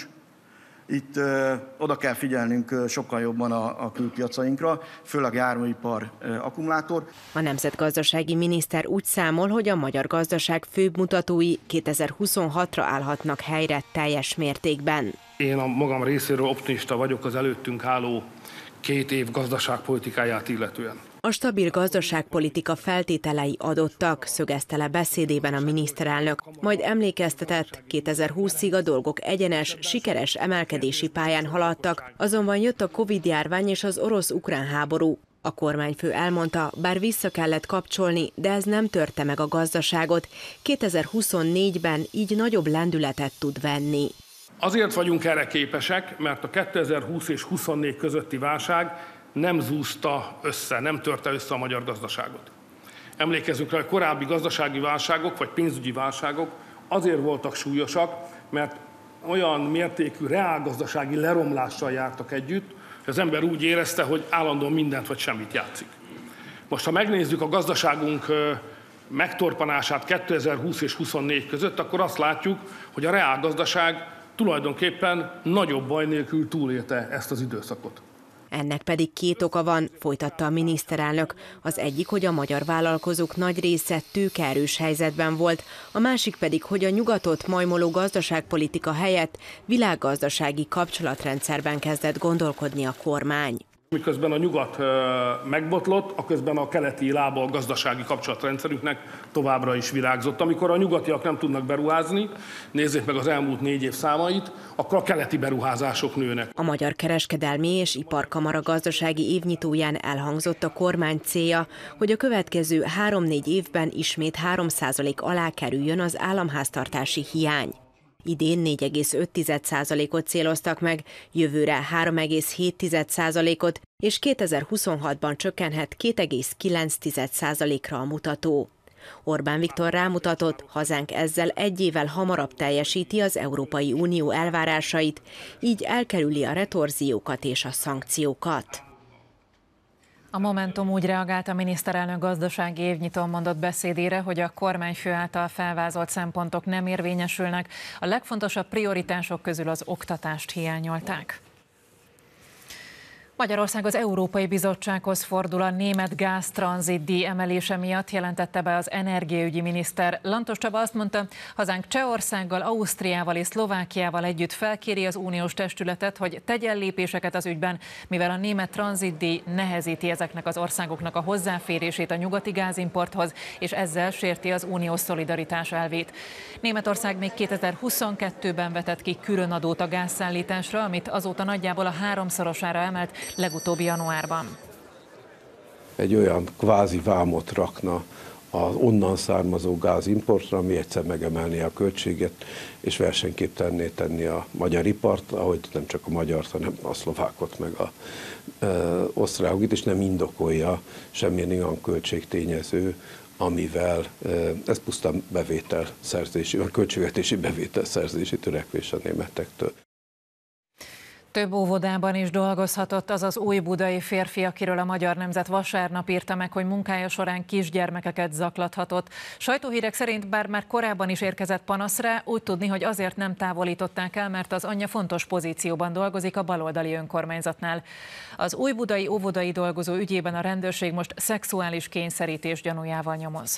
Itt ö, oda kell figyelnünk ö, sokkal jobban a, a külpiacainkra, főleg járműipar, ö, akkumulátor. A nemzetgazdasági miniszter úgy számol, hogy a magyar gazdaság főbb mutatói kétezer-huszonhatra állhatnak helyre teljes mértékben. Én a magam részéről optimista vagyok az előttünk álló két év gazdaságpolitikáját illetően. A stabil gazdaságpolitika feltételei adottak, szögezte le beszédében a miniszterelnök, majd emlékeztetett, kétezer-húszig a dolgok egyenes, sikeres emelkedési pályán haladtak, azonban jött a Covid-járvány és az orosz-ukrán háború. A kormányfő elmondta, bár vissza kellett kapcsolni, de ez nem törte meg a gazdaságot. kétezer-huszonnégyben így nagyobb lendületet tud venni. Azért vagyunk erre képesek, mert a kétezer-húsz és huszonnégy közötti válság nem zúzta össze, nem törte össze a magyar gazdaságot. Emlékezzünk rá, hogy korábbi gazdasági válságok vagy pénzügyi válságok azért voltak súlyosak, mert olyan mértékű reálgazdasági leromlással jártak együtt, hogy az ember úgy érezte, hogy állandóan mindent vagy semmit játszik. Most, ha megnézzük a gazdaságunk megtorpanását kétezer-húsz és huszonnégy között, akkor azt látjuk, hogy a reálgazdaság tulajdonképpen nagyobb baj nélkül túlélte ezt az időszakot. Ennek pedig két oka van, folytatta a miniszterelnök. Az egyik, hogy a magyar vállalkozók nagy része tőkeerős helyzetben volt, a másik pedig, hogy a nyugatot majmoló gazdaságpolitika helyett világgazdasági kapcsolatrendszerben kezdett gondolkodni a kormány. Miközben a nyugat megbotlott, aközben a keleti lába a gazdasági kapcsolatrendszerünknek továbbra is virágzott. Amikor a nyugatiak nem tudnak beruházni, nézzék meg az elmúlt négy év számait, akkor a keleti beruházások nőnek. A Magyar Kereskedelmi és Iparkamara gazdasági évnyitóján elhangzott a kormány célja, hogy a következő három-négy évben ismét három százalék alá kerüljön az államháztartási hiány. Idén négy egész öt százalékot céloztak meg, jövőre három egész hét százalékot, és kétezer-huszonhatban csökkenhet két egész kilenc százalékra a mutató. Orbán Viktor rámutatott, hazánk ezzel egy évvel hamarabb teljesíti az Európai Unió elvárásait, így elkerüli a retorziókat és a szankciókat. A Momentum úgy reagált a miniszterelnök gazdasági évnyitón mondott beszédére, hogy a kormányfő által felvázolt szempontok nem érvényesülnek, a legfontosabb prioritások közül az oktatást hiányolták. Magyarország az Európai Bizottsághoz fordul a német gáztranzitdíj emelése miatt, jelentette be az energiaügyi miniszter. Lantos Csaba azt mondta, hazánk Csehországgal, Ausztriával és Szlovákiával együtt felkéri az uniós testületet, hogy tegyen lépéseket az ügyben, mivel a német tranzitdíj nehezíti ezeknek az országoknak a hozzáférését a nyugati gázimporthoz, és ezzel sérti az uniós szolidaritás elvét. Németország még kétezer-huszonkettőben vetett ki különadót a gázszállításra, amit azóta nagyjából a háromszorosára emelt, legutóbbi januárban. Egy olyan kvázi vámot rakna az onnan származó gázimportra, ami egyszer megemelné a költséget, és versenyképtelenné tenni a magyar ipart, ahogy nem csak a magyart, hanem a szlovákot, meg a e, osztrákot, és nem indokolja semmilyen olyan költségtényező, amivel e, ez pusztán bevételszerzési, vagy költségvetési bevételszerzési törekvés a németektől. Több óvodában is dolgozhatott az az újbudai férfi, akiről a Magyar Nemzet vasárnap írta meg, hogy munkája során kisgyermekeket zaklathatott. Sajtóhírek szerint bár már korábban is érkezett panasz rá, úgy tudni, hogy azért nem távolították el, mert az anyja fontos pozícióban dolgozik a baloldali önkormányzatnál. Az újbudai óvodai dolgozó ügyében a rendőrség most szexuális kényszerítés gyanújával nyomoz.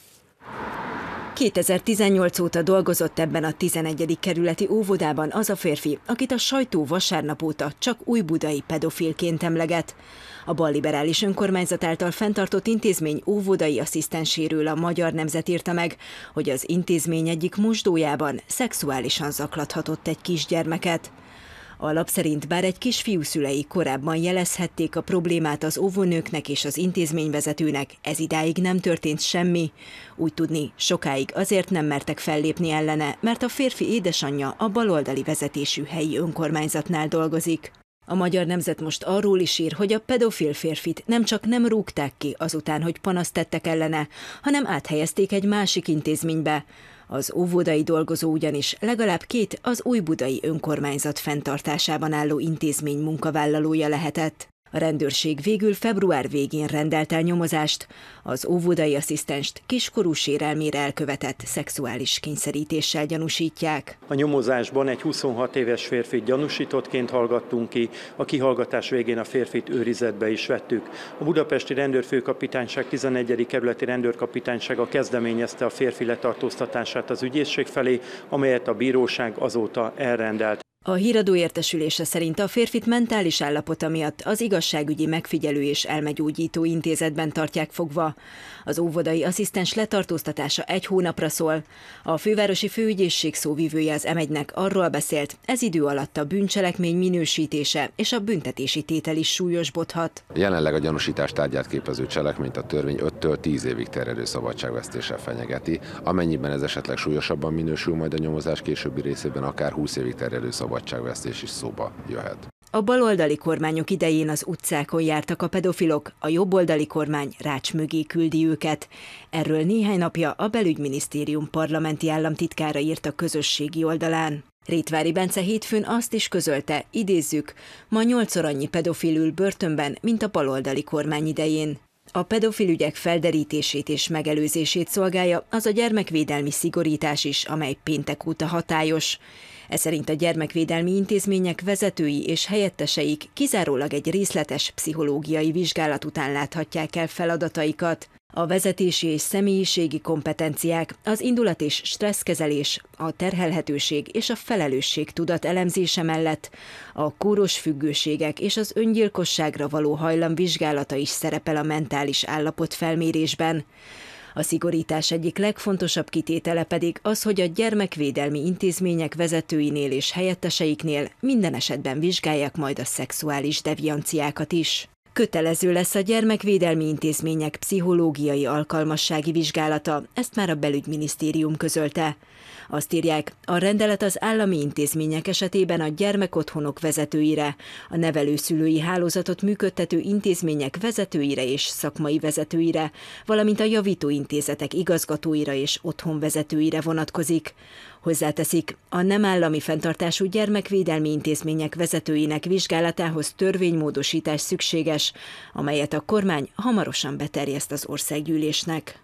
kétezer-tizennyolc óta dolgozott ebben a tizenegyedik kerületi óvodában az a férfi, akit a sajtó vasárnap óta csak újbudai pedofilként emleget. A balliberális önkormányzat által fenntartott intézmény óvodai asszisztenséről a Magyar Nemzet írta meg, hogy az intézmény egyik mosdójában szexuálisan zaklathatott egy kisgyermeket. A lap szerint bár egy kisfiú szülei korábban jelezhették a problémát az óvónőknek és az intézményvezetőnek, ez idáig nem történt semmi. Úgy tudni, sokáig azért nem mertek fellépni ellene, mert a férfi édesanyja a baloldali vezetésű helyi önkormányzatnál dolgozik. A Magyar Nemzet most arról is ír, hogy a pedofil férfit nem csak nem rúgták ki azután, hogy panaszt tettek ellene, hanem áthelyezték egy másik intézménybe. Az óvodai dolgozó ugyanis legalább két az újbudai önkormányzat fenntartásában álló intézmény munkavállalója lehetett. A rendőrség végül február végén rendelt el nyomozást, az óvodai asszisztenst kiskorú sérelmére elkövetett szexuális kényszerítéssel gyanúsítják. A nyomozásban egy huszonhat éves férfit gyanúsítottként hallgattunk ki, a kihallgatás végén a férfit őrizetbe is vettük. A budapesti rendőrfőkapitányság tizennegyedik kerületi rendőrkapitánysága kezdeményezte a férfi letartóztatását az ügyészség felé, amelyet a bíróság azóta elrendelt. A híradó értesülése szerint a férfit mentális állapota miatt az igazságügyi megfigyelő és elmegyógyító intézetben tartják fogva. Az óvodai asszisztens letartóztatása egy hónapra szól. A fővárosi főügyészség szóvivője az em egynek arról beszélt, ez idő alatt a bűncselekmény minősítése és a büntetési tétel is súlyosbodhat. Jelenleg a gyanúsítás tárgyát képező cselekményt a törvény öttől tíz évig terjedő szabadságvesztéssel fenyegeti, amennyiben ez esetleg súlyosabban minősül, majd a nyomozás későbbi részében akár húsz évig terjedő szabadságvesztés is szóba jöhet. A baloldali kormányok idején az utcákon jártak a pedofilok, a jobboldali kormány rács mögé küldi őket. Erről néhány napja a Belügyminisztérium parlamenti államtitkára írt a közösségi oldalán. Rétvári Bence hétfőn azt is közölte, idézzük, ma nyolcszor annyi pedofil ül börtönben, mint a baloldali kormány idején. A pedofil ügyek felderítését és megelőzését szolgálja az a gyermekvédelmi szigorítás is, amely péntek óta hatályos. Ez szerint a gyermekvédelmi intézmények vezetői és helyetteseik kizárólag egy részletes pszichológiai vizsgálat után láthatják el feladataikat. A vezetési és személyiségi kompetenciák, az indulat- és stresszkezelés, a terhelhetőség és a felelősség tudat elemzése mellett a kóros függőségek és az öngyilkosságra való hajlam vizsgálata is szerepel a mentális állapot felmérésben. A szigorítás egyik legfontosabb kitétele pedig az, hogy a gyermekvédelmi intézmények vezetőinél és helyetteseiknél minden esetben vizsgálják majd a szexuális devianciákat is. Kötelező lesz a gyermekvédelmi intézmények pszichológiai alkalmassági vizsgálata, ezt már a Belügyminisztérium közölte. Azt írják, a rendelet az állami intézmények esetében a gyermekotthonok vezetőire, a nevelőszülői hálózatot működtető intézmények vezetőire és szakmai vezetőire, valamint a javítóintézetek igazgatóira és otthonvezetőire vonatkozik. Hozzáteszik, a nem állami fenntartású gyermekvédelmi intézmények vezetőinek vizsgálatához törvénymódosítás szükséges, amelyet a kormány hamarosan beterjeszt az országgyűlésnek.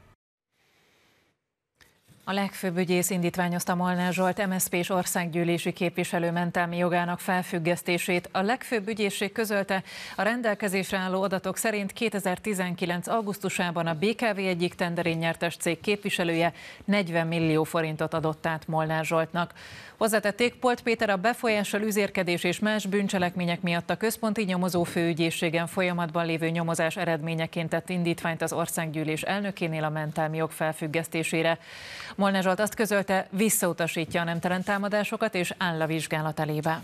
A legfőbb ügyész indítványozta Molnár Zsolt em es zé pés országgyűlési képviselő mentelmi jogának felfüggesztését. A legfőbb ügyészség közölte, a rendelkezésre álló adatok szerint kétezer-tizenkilenc. augusztusában a bé ká vé egyik tenderén nyertes cég képviselője negyven millió forintot adott át Molnár Zsoltnak. Hozzátették, Polt Péter a befolyással üzérkedés és más bűncselekmények miatt a központi nyomozó főügyészségen folyamatban lévő nyomozás eredményeként tett indítványt az országgyűlés elnökénél a mentelmi jog felfüggesztésére. Molnár Zsolt azt közölte, visszautasítja a nemtelen támadásokat és áll a vizsgálat elébe.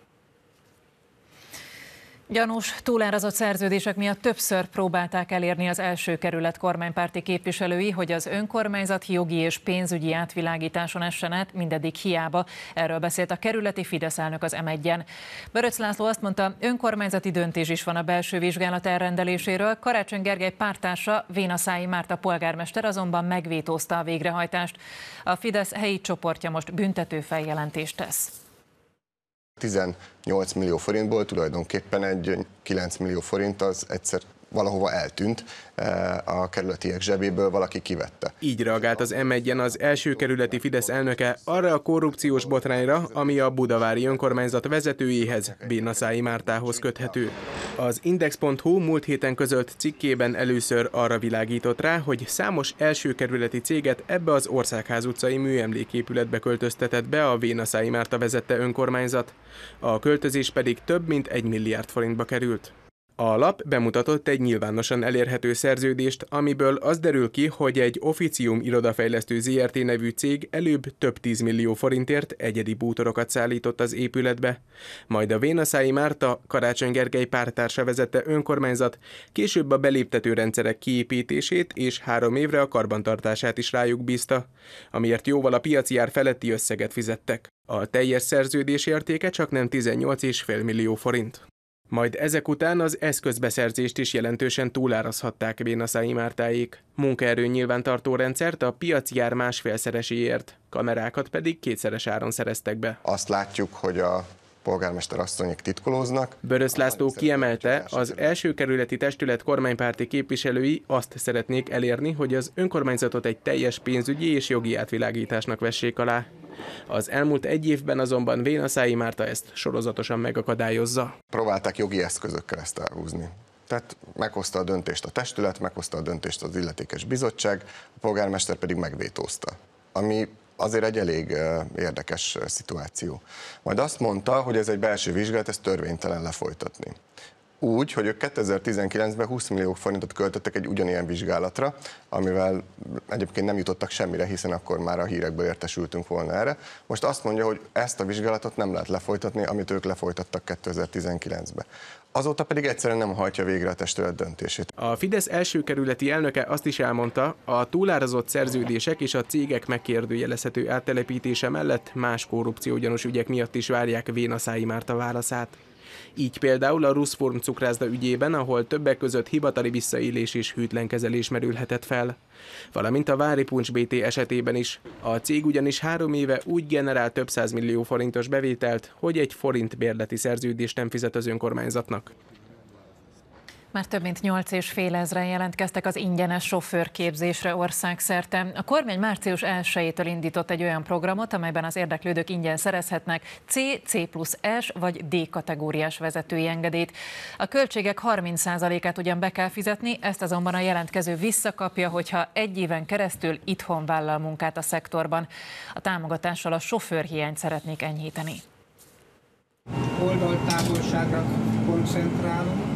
Gyanús, túlárazott szerződések miatt többször próbálták elérni az első kerület kormánypárti képviselői, hogy az önkormányzat jogi és pénzügyi átvilágításon essen át, mindeddig hiába. Erről beszélt a kerületi Fidesz elnök az em egyen. Böröcz László azt mondta, önkormányzati döntés is van a belső vizsgálat elrendeléséről. Karácsony Gergely párttársa, Vénaszályi Márta polgármester azonban megvétózta a végrehajtást. A Fidesz helyi csoportja most büntető feljelentést tesz. tizennyolc millió forintból tulajdonképpen egy kilenc millió forint az egyszer valahova eltűnt, a kerületiek zsebéből valaki kivette. Így reagált az em egyen az első kerületi Fidesz elnöke arra a korrupciós botrányra, ami a budavári önkormányzat vezetőjéhez, Vénaszályi Mártához köthető. Az index pont hu múlt héten közölt cikkében először arra világított rá, hogy számos első kerületi céget ebbe az Országház utcai műemléképületbe költöztetett be a Vénaszályi Márta vezette önkormányzat. A költözés pedig több mint egy milliárd forintba került. A lap bemutatott egy nyilvánosan elérhető szerződést, amiből az derül ki, hogy egy Officium Irodafejlesztő zé er té nevű cég előbb több tízmillió forintért egyedi bútorokat szállított az épületbe. Majd a Vénaszályi Márta, Karácsony Gergely pártársa vezette önkormányzat később a beléptető rendszerek kiépítését és három évre a karbantartását is rájuk bízta, amiért jóval a piaci ár feletti összeget fizettek. A teljes szerződés értéke csaknem tizennyolc egész öt millió forint. Majd ezek után az eszközbeszerzést is jelentősen túlárazhatták Vénaszályi Mártáék. Munkaerő nyilvántartó rendszert a piaci ár másfélszereséért, kamerákat pedig kétszeres áron szereztek be. Azt látjuk, hogy a polgármester asszonyok titkolóznak. Börös László kiemelte, az első kerületi testület kormánypárti képviselői azt szeretnék elérni, hogy az önkormányzatot egy teljes pénzügyi és jogi átvilágításnak vessék alá. Az elmúlt egy évben azonban Vénaszályi Márta ezt sorozatosan megakadályozza. Próbálták jogi eszközökkel ezt elhúzni. Tehát meghozta a döntést a testület, meghozta a döntést az illetékes bizottság, a polgármester pedig megvétózta, ami azért egy elég érdekes szituáció. Majd azt mondta, hogy ez egy belső vizsgálat, ez törvénytelen lefolytatni. Úgy, hogy ők kétezer-tizenkilencben húsz millió forintot költöttek egy ugyanilyen vizsgálatra, amivel egyébként nem jutottak semmire, hiszen akkor már a hírekből értesültünk volna erre. Most azt mondja, hogy ezt a vizsgálatot nem lehet lefolytatni, amit ők lefolytattak kétezer-tizenkilencben. Azóta pedig egyszerűen nem hajtja végre a testület döntését. A Fidesz első kerületi elnöke azt is elmondta, a túlárazott szerződések és a cégek megkérdőjelezhető áttelepítése mellett más korrupciógyanús ügyek miatt is várják Vénaszályi Márta válaszát. Így például a Ruszform cukrászda ügyében, ahol többek között hivatali visszaélés és hűtlen kezelés merülhetett fel. Valamint a Vári Puncs bé té esetében is. A cég ugyanis három éve úgy generál több százmillió forintos bevételt, hogy egy forint bérleti szerződést nem fizet az önkormányzatnak. Már több mint nyolc és fél ezren jelentkeztek az ingyenes sofőrképzésre országszerte. A kormány március elsejétől indított egy olyan programot, amelyben az érdeklődők ingyen szerezhetnek C, C plusz S vagy D kategóriás vezetői engedélyt. A költségek harminc százalékát ugyan be kell fizetni, ezt azonban a jelentkező visszakapja, hogyha egy éven keresztül itthon vállal munkát a szektorban. A támogatással a sofőrhiányt szeretnék enyhíteni. Oldaltávolságra koncentrálunk.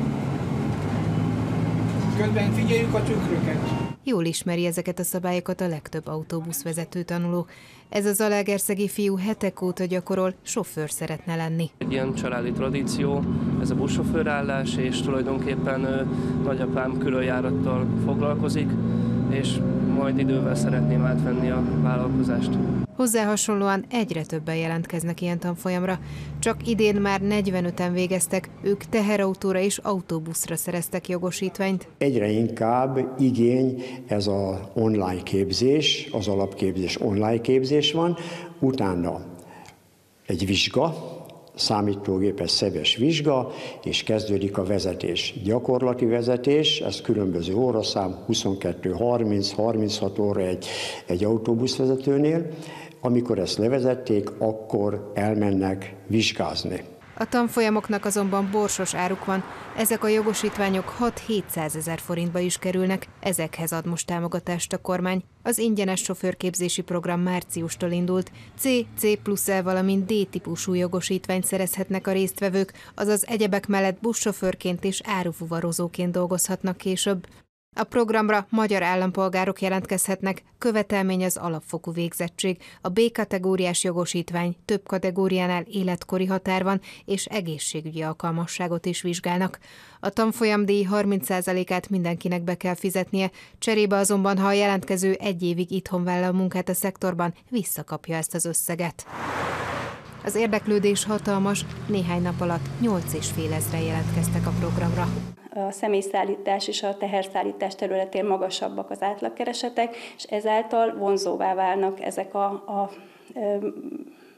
Közben figyeljük a tükröket. Jól ismeri ezeket a szabályokat a legtöbb autóbuszvezető tanuló. Ez az zalaegerszegi fiú hetek óta gyakorol, sofőr szeretne lenni. Egy ilyen családi tradíció, ez a buszsofőrállás, és tulajdonképpen ő, nagyapám különjárattal foglalkozik, és majd idővel szeretném átvenni a vállalkozást. Hozzá hasonlóan egyre többen jelentkeznek ilyen tanfolyamra. Csak idén már negyvenöten végeztek, ők teherautóra és autóbuszra szereztek jogosítványt. Egyre inkább igény ez az online képzés, az alapképzés online képzés van, utána egy vizsga, számítógépes szebes vizsga, és kezdődik a vezetés. Gyakorlati vezetés, ez különböző óraszám, huszonkettő harminc harminchat óra egy, egy autóbuszvezetőnél. Amikor ezt levezették, akkor elmennek vizsgázni. A tanfolyamoknak azonban borsos áruk van, ezek a jogosítványok hat-hétszázezer forintba is kerülnek, ezekhez ad most támogatást a kormány. Az ingyenes sofőrképzési program márciustól indult, C, C plusz E, valamint D-típusú jogosítványt szerezhetnek a résztvevők, azaz egyebek mellett buszsofőrként és árufuvarozóként dolgozhatnak később. A programra magyar állampolgárok jelentkezhetnek, követelmény az alapfokú végzettség, a B kategóriás jogosítvány, több kategóriánál életkori határ van, és egészségügyi alkalmasságot is vizsgálnak. A tanfolyamdíj harminc százalékát mindenkinek be kell fizetnie, cserébe azonban, ha a jelentkező egy évig itthon vállal munkát a szektorban, visszakapja ezt az összeget. Az érdeklődés hatalmas, néhány nap alatt nyolc és fél ezren jelentkeztek a programra. A személyszállítás és a teherszállítás területén magasabbak az átlagkeresetek, és ezáltal vonzóvá válnak ezek a, a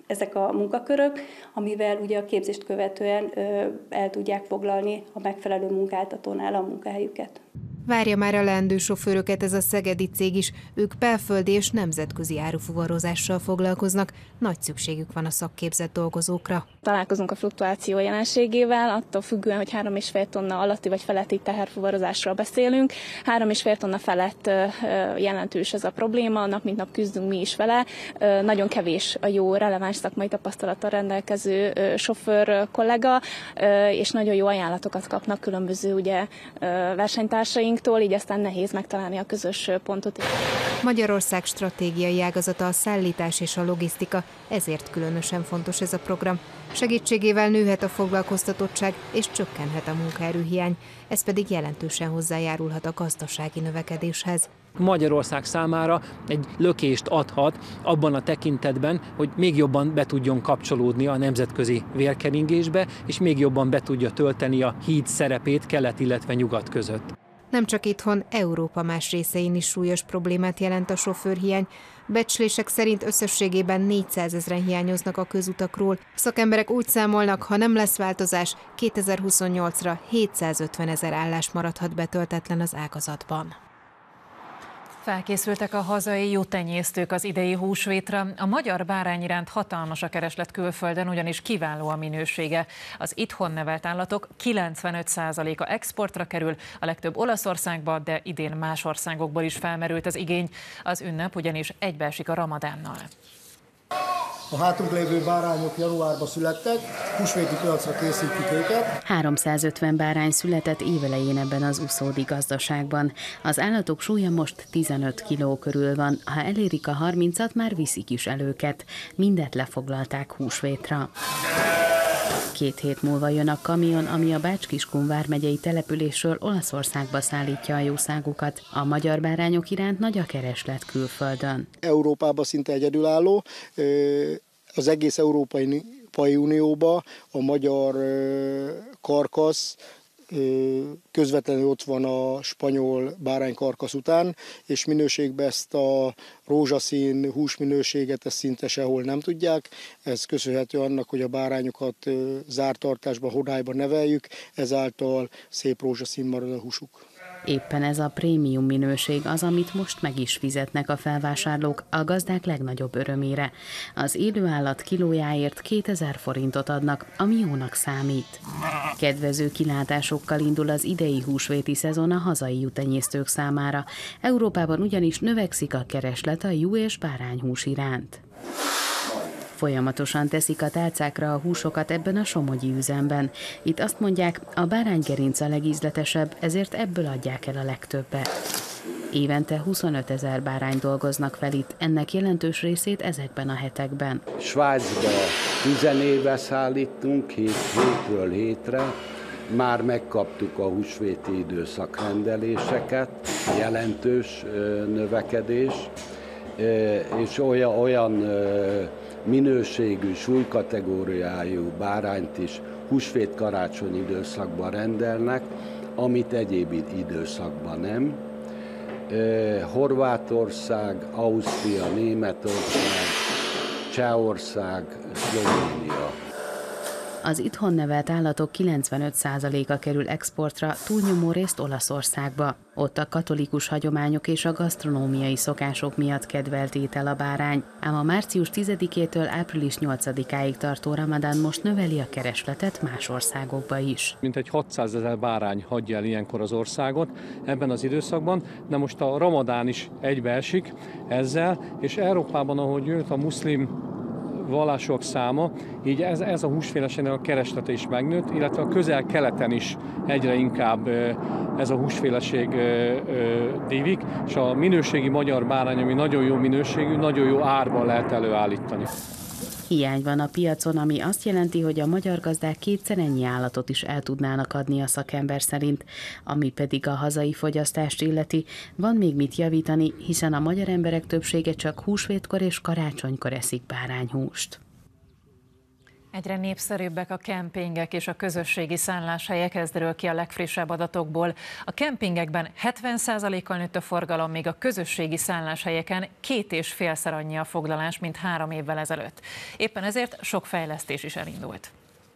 ezek a munkakörök, amivel ugye a képzést követően el tudják foglalni a megfelelő munkáltatónál a munkahelyüket. Várja már a leendő sofőröket ez a szegedi cég is. Ők belföldi és nemzetközi árufuvarozással foglalkoznak. Nagy szükségük van a szakképzett dolgozókra. Találkozunk a fluktuáció jelenségével, attól függően, hogy három és fél tonna alatti vagy feletti teherfuvarozásról beszélünk. Három és fél tonna felett jelentős ez a probléma, nap mint nap küzdünk mi is vele. Nagyon kevés a jó, releváns szakmai tapasztalattal rendelkező sofőr kollega, és nagyon jó ajánlatokat kapnak különböző ugye, versenytársaink, így aztán nehéz megtalálni a közös pontot. Magyarország stratégiai ágazata a szállítás és a logisztika, ezért különösen fontos ez a program. Segítségével nőhet a foglalkoztatottság és csökkenhet a munkaerőhiány, ez pedig jelentősen hozzájárulhat a gazdasági növekedéshez. Magyarország számára egy lökést adhat abban a tekintetben, hogy még jobban be tudjon kapcsolódni a nemzetközi vérkeringésbe, és még jobban be tudja tölteni a híd szerepét kelet, illetve nyugat között. Nem csak itthon, Európa más részein is súlyos problémát jelent a sofőrhiány. Becslések szerint összességében négyszázezren hiányoznak a közutakról. Szakemberek úgy számolnak, ha nem lesz változás, kétezer-huszonnyolcra hétszázötvenezer állás maradhat betöltetlen az ágazatban. Felkészültek a hazai juhtenyésztők az idei húsvétra. A magyar bárány iránt hatalmas a kereslet külföldön, ugyanis kiváló a minősége. Az itthon nevelt állatok kilencvenöt százaléka exportra kerül, a legtöbb Olaszországba, de idén más országokból is felmerült az igény. Az ünnep ugyanis egybeesik a ramadánnal. A hátunk lévő bárányok januárban születtek, húsvéti piacra készítjük őket. háromszázötven bárány született évelején ebben az uszódi gazdaságban. Az állatok súlya most tizenöt kiló körül van, ha elérik a harmincat, már viszik is el őket. Mindet lefoglalták húsvétra. Két hét múlva jön a kamion, ami a Bács-Kiskun vármegyei településről Olaszországba szállítja a jószágukat. A magyar bárányok iránt nagy a kereslet külföldön. Európában szinte egyedülálló, az egész Európai Unióban a magyar karkasz közvetlenül ott van a spanyol báránykarkasz után, és minőségben ezt a rózsaszín húsminőséget ezt szinte sehol nem tudják. Ez köszönhető annak, hogy a bárányokat zárt tartásban, hodályban neveljük, ezáltal szép rózsaszín marad a húsuk. Éppen ez a prémium minőség az, amit most meg is fizetnek a felvásárlók a gazdák legnagyobb örömére. Az élőállat kilójáért kétezer forintot adnak, ami jónak számít. Kedvező kilátásokkal indul az idei húsvéti szezon a hazai juhtenyésztők számára. Európában ugyanis növekszik a kereslet a juh- és bárányhús iránt. Folyamatosan teszik a tálcákra a húsokat ebben a somogyi üzemben. Itt azt mondják, a báránygerinc a legízletesebb, ezért ebből adják el a legtöbbet. Évente huszonöt ezer bárány dolgoznak fel itt, ennek jelentős részét ezekben a hetekben. Svájcba tizenéve szállítunk, hét, hétről hétre. Már megkaptuk a húsvéti időszak rendeléseket, jelentős növekedés, és olyan, olyan minőségű, súlykategóriájú bárányt is húsvét-karácsony időszakban rendelnek, amit egyéb időszakban nem. Horvátország, Ausztria, Németország, Csehország, Szlovénia. Az itthon nevelt állatok kilencvenöt százaléka kerül exportra, túlnyomó részt Olaszországba. Ott a katolikus hagyományok és a gasztronómiai szokások miatt kedvelt étel a bárány, ám a március tizedikétől április nyolcadikáig tartó ramadán most növeli a keresletet más országokba is. Mintegy hatszázezer bárány hagyja el ilyenkor az országot ebben az időszakban, de most a ramadán is egybeesik ezzel, és Európában, ahogy jött a muszlim vallások száma, így ez, ez a húsféleségnek a kereslete is megnőtt, illetve a közel-keleten is egyre inkább ez a húsféleség dívik, és a minőségi magyar bárány, ami nagyon jó minőségű, nagyon jó árban lehet előállítani. Hiány van a piacon, ami azt jelenti, hogy a magyar gazdák kétszer ennyi állatot is el tudnának adni a szakember szerint, ami pedig a hazai fogyasztást illeti. Van még mit javítani, hiszen a magyar emberek többsége csak húsvétkor és karácsonykor eszik bárányhúst. Egyre népszerűbbek a kempingek és a közösségi szálláshelyek, ez derül ki a legfrissebb adatokból. A kempingekben hetven százalékkal nőtt a forgalom, míg a közösségi szálláshelyeken két és félszer annyi a foglalás, mint három évvel ezelőtt. Éppen ezért sok fejlesztés is elindult.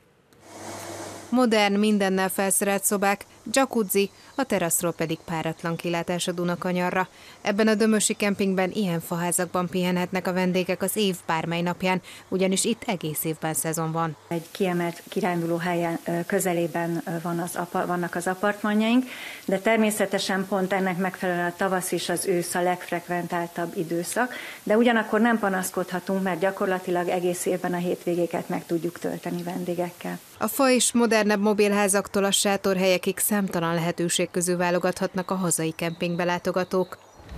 Modern, mindennel felszerelt szobák, jacuzzi, a teraszról pedig páratlan kilátás a Dunakanyarra. Ebben a dömösi kempingben ilyen faházakban pihenhetnek a vendégek az év bármely napján, ugyanis itt egész évben szezon van. Egy kiemelt kirándulóhelyen közelében van az, vannak az apartmanjaink, de természetesen pont ennek megfelelően a tavasz és az ősz a legfrekventáltabb időszak, de ugyanakkor nem panaszkodhatunk, mert gyakorlatilag egész évben a hétvégéket meg tudjuk tölteni vendégekkel. A fa és modernebb mobilházaktól a sátorhelyekig számtalan lehetőség közül válogathatnak a hazai kempingbe látogatók.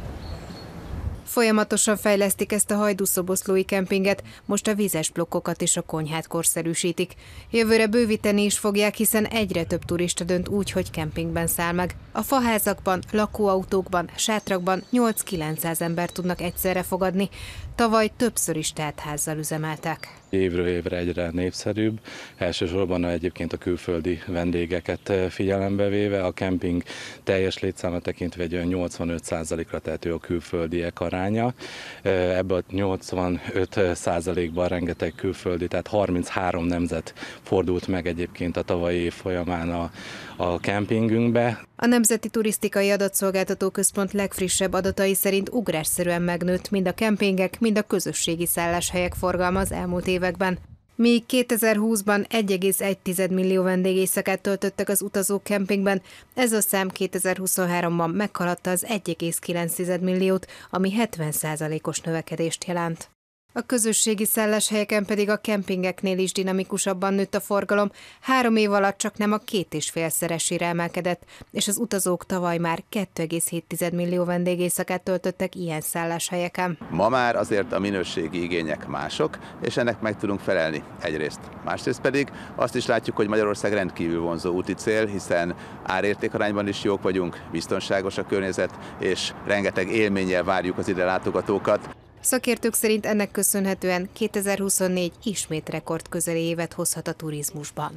Folyamatosan fejlesztik ezt a hajdúszoboszlói kempinget, most a vízes blokkokat és a konyhát korszerűsítik. Jövőre bővíteni is fogják, hiszen egyre több turista dönt úgy, hogy kempingben száll meg. A faházakban, lakóautókban, sátrakban nyolc-kilencszáz ember tudnak egyszerre fogadni. Tavaly többször is teltházzal üzemeltek. Évről évre egyre népszerűbb, elsősorban egyébként a külföldi vendégeket figyelembe véve, a kemping teljes létszáma tekintve egy olyan nyolcvanöt százalékra tehető a külföldiek aránya. Ebből a nyolcvanöt százalékban rengeteg külföldi, tehát harminchárom nemzet fordult meg egyébként a tavalyi év folyamán a, a kempingünkbe. A Nemzeti Turisztikai Adatszolgáltató Központ legfrissebb adatai szerint ugrásszerűen megnőtt mind a kempingek, mind a közösségi szálláshelyek forgalma az elmúlt években. Míg kétezer-húszban egy egész egy millió vendégéjszakát töltöttek az utazók kempingben, ez a szám kétezer-huszonháromban meghaladta az egy egész kilenc milliót, ami hetven százalékos növekedést jelent. A közösségi szálláshelyeken pedig a kempingeknél is dinamikusabban nőtt a forgalom, három év alatt csak nem a két és félszeresére emelkedett, és az utazók tavaly már két egész hét millió vendégéjszakát töltöttek ilyen szálláshelyeken. Ma már azért a minőségi igények mások, és ennek meg tudunk felelni egyrészt. Másrészt pedig azt is látjuk, hogy Magyarország rendkívül vonzó úti cél, hiszen árértékarányban is jók vagyunk, biztonságos a környezet, és rengeteg élménnyel várjuk az ide látogatókat. Szakértők szerint ennek köszönhetően kétezer-huszonnégy ismét rekordközeli évet hozhat a turizmusban.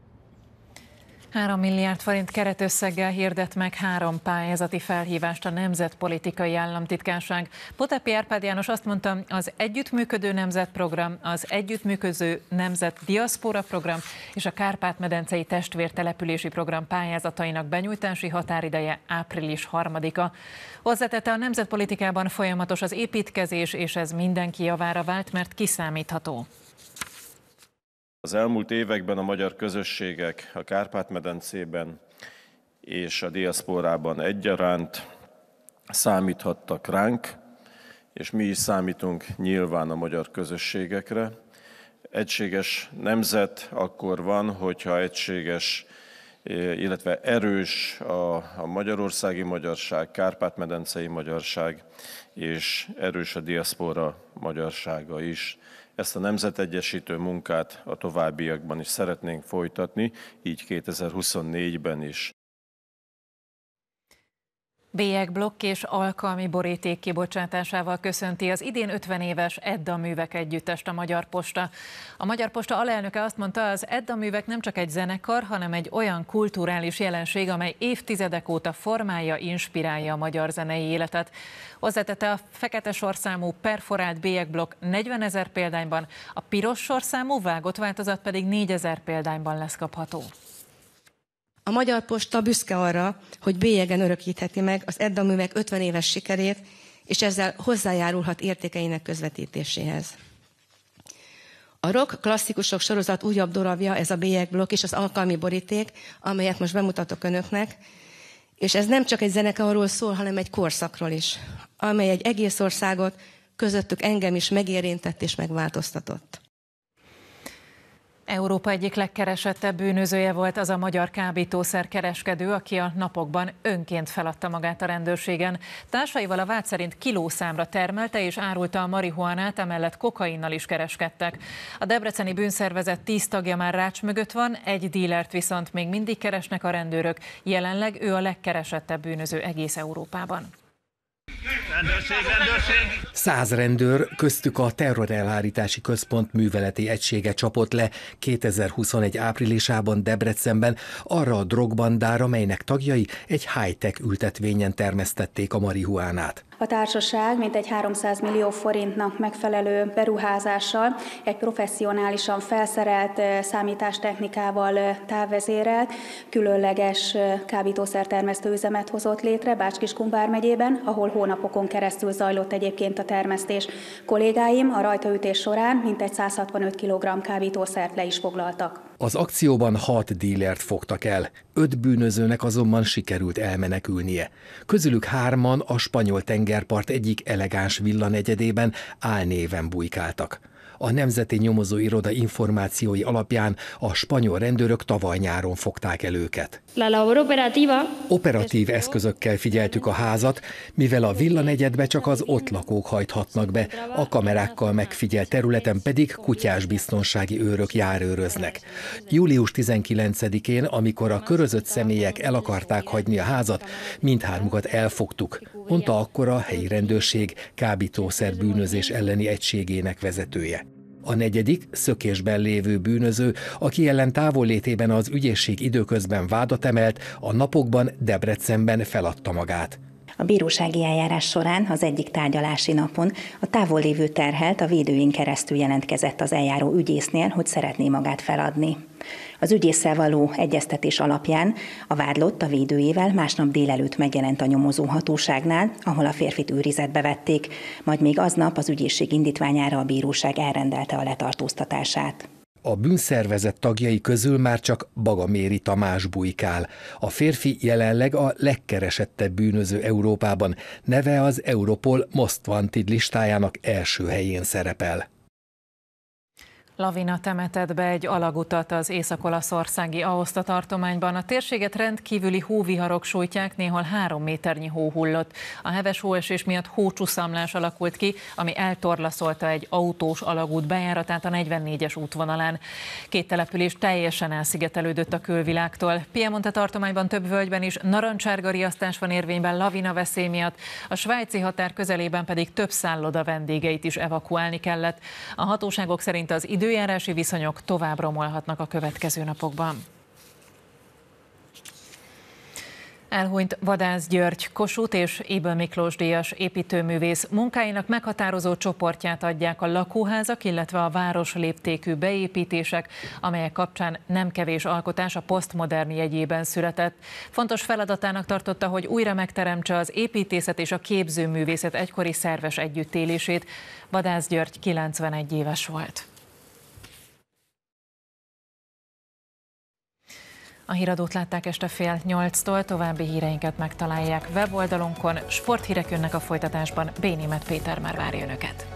három milliárd forint keretösszeggel hirdet meg három pályázati felhívást a Nemzetpolitikai Államtitkárság. Potepi Árpád János azt mondta, az Együttműködő Nemzetprogram, az Együttműködő Nemzet Diaszpora Program és a Kárpát-medencei Testvértelepülési Program pályázatainak benyújtási határideje április harmadika. Hozzátette, a nemzetpolitikában folyamatos az építkezés, és ez mindenki javára vált, mert kiszámítható. Az elmúlt években a magyar közösségek a Kárpát-medencében és a diaszporában egyaránt számíthattak ránk, és mi is számítunk nyilván a magyar közösségekre. Egységes nemzet akkor van, hogyha egységes, illetve erős a, a magyarországi magyarság, kárpát-medencei magyarság, és erős a diaszpora magyarsága is. Ezt a nemzetegyesítő munkát a továbbiakban is szeretnénk folytatni, így kétezer-huszonnégyben is. Bélyegblokk és alkalmi boríték kibocsátásával köszönti az idén ötven éves Edda Művek együttest a Magyar Posta. A Magyar Posta alelnöke azt mondta, az Edda Művek nem csak egy zenekar, hanem egy olyan kulturális jelenség, amely évtizedek óta formálja, inspirálja a magyar zenei életet. Hozzátette, a fekete sorszámú perforált bélyegblokk negyvenezer példányban, a piros sorszámú vágott változat pedig négyezer példányban lesz kapható. A Magyar Posta büszke arra, hogy bélyegen örökítheti meg az Edda Művek ötven éves sikerét, és ezzel hozzájárulhat értékeinek közvetítéséhez. A rock klasszikusok sorozat újabb darabja ez a bélyegblokk és az alkalmi boríték, amelyet most bemutatok önöknek, és ez nem csak egy zenekarról szól, hanem egy korszakról is, amely egy egész országot, közöttük engem is megérintett és megváltoztatott. Európa egyik legkeresettebb bűnözője volt az a magyar kábítószerkereskedő, aki a napokban önként feladta magát a rendőrségen. Társaival a vád szerint kilószámra termelte és árulta a marihuánát, emellett kokainnal is kereskedtek. A debreceni bűnszervezet tíz tagja már rács mögött van, egy dílert viszont még mindig keresnek a rendőrök. Jelenleg ő a legkeresettebb bűnöző egész Európában. Rendőrség, rendőrség! Száz rendőr, köztük a Terrorelhárítási Központ műveleti egysége csapott le kétezer-huszonegy áprilisában Debrecenben arra a drogbandára, melynek tagjai egy high-tech ültetvényen termesztették a marihuánát. A társaság mintegy háromszáz millió forintnak megfelelő beruházással egy professzionálisan felszerelt számítástechnikával távvezérelt, különleges kábítószertermesztő üzemet hozott létre Bács-Kiskun vármegyében, ahol hónapokon keresztül zajlott egyébként a termesztés. Kollégáim a rajtaütés során mintegy száz hatvanöt kilogramm kábítószert le is foglaltak. Az akcióban hat dílert fogtak el, öt bűnözőnek azonban sikerült elmenekülnie. Közülük hárman a spanyol tengerpart egyik elegáns villanegyedében álnéven bujkáltak. A Nemzeti Nyomozóiroda információi alapján a spanyol rendőrök tavaly nyáron fogták el őket. Operatív eszközökkel figyeltük a házat, mivel a villanegyedbe csak az ott lakók hajthatnak be, a kamerákkal megfigyelt területen pedig kutyásbiztonsági őrök járőröznek. július tizenkilencedikén, amikor a körözött személyek el akarták hagyni a házat, mindhármukat elfogtuk, mondta akkor a helyi rendőrség kábítószer bűnözés elleni egységének vezetője. A negyedik, szökésben lévő bűnöző, aki ellen távollétében az ügyészség időközben vádat emelt, a napokban Debrecenben feladta magát. A bírósági eljárás során az egyik tárgyalási napon a távollévő terhelt a védőin keresztül jelentkezett az eljáró ügyésznél, hogy szeretné magát feladni. Az ügyésszel való egyeztetés alapján a vádlott a védőjével másnap délelőtt megjelent a nyomozóhatóságnál, ahol a férfit őrizetbe vették, majd még aznap az ügyészség indítványára a bíróság elrendelte a letartóztatását. A bűnszervezet tagjai közül már csak Bagaméri Tamás bujkál. A férfi jelenleg a legkeresettebb bűnöző Európában, neve az Europol Most Wanted listájának első helyén szerepel. Lavina temetett be egy alagutat az észak-olaszországi Aosta tartományban. A térséget rendkívüli hóviharok sújtják, néhol három méternyi hó hullott. A heves hóesés miatt hócsuszamlás alakult ki, ami eltorlaszolta egy autós alagút bejáratát a negyvennégyes útvonalán. Két település teljesen elszigetelődött a külvilágtól. Piemonte tartományban több völgyben is narancsárga riasztás van érvényben lavina veszély miatt, a svájci határ közelében pedig több szálloda vendégeit is evakuálni kellett. A hatóságok szerint az idő időjárási viszonyok tovább romolhatnak a következő napokban. Elhunyt Vadász György, Kossuth és Ybl Miklós díjas építőművész. Munkáinak meghatározó csoportját adják a lakóházak, illetve a városléptékű beépítések, amelyek kapcsán nem kevés alkotás a posztmodern jegyében született. Fontos feladatának tartotta, hogy újra megteremtse az építészet és a képzőművészet egykori szerves együttélését. Vadász György kilencvenegy éves volt. A híradót látták este fél nyolctól, további híreinket megtalálják weboldalunkon, sporthírek jönnek a folytatásban, B. Németh Péter már várja önöket.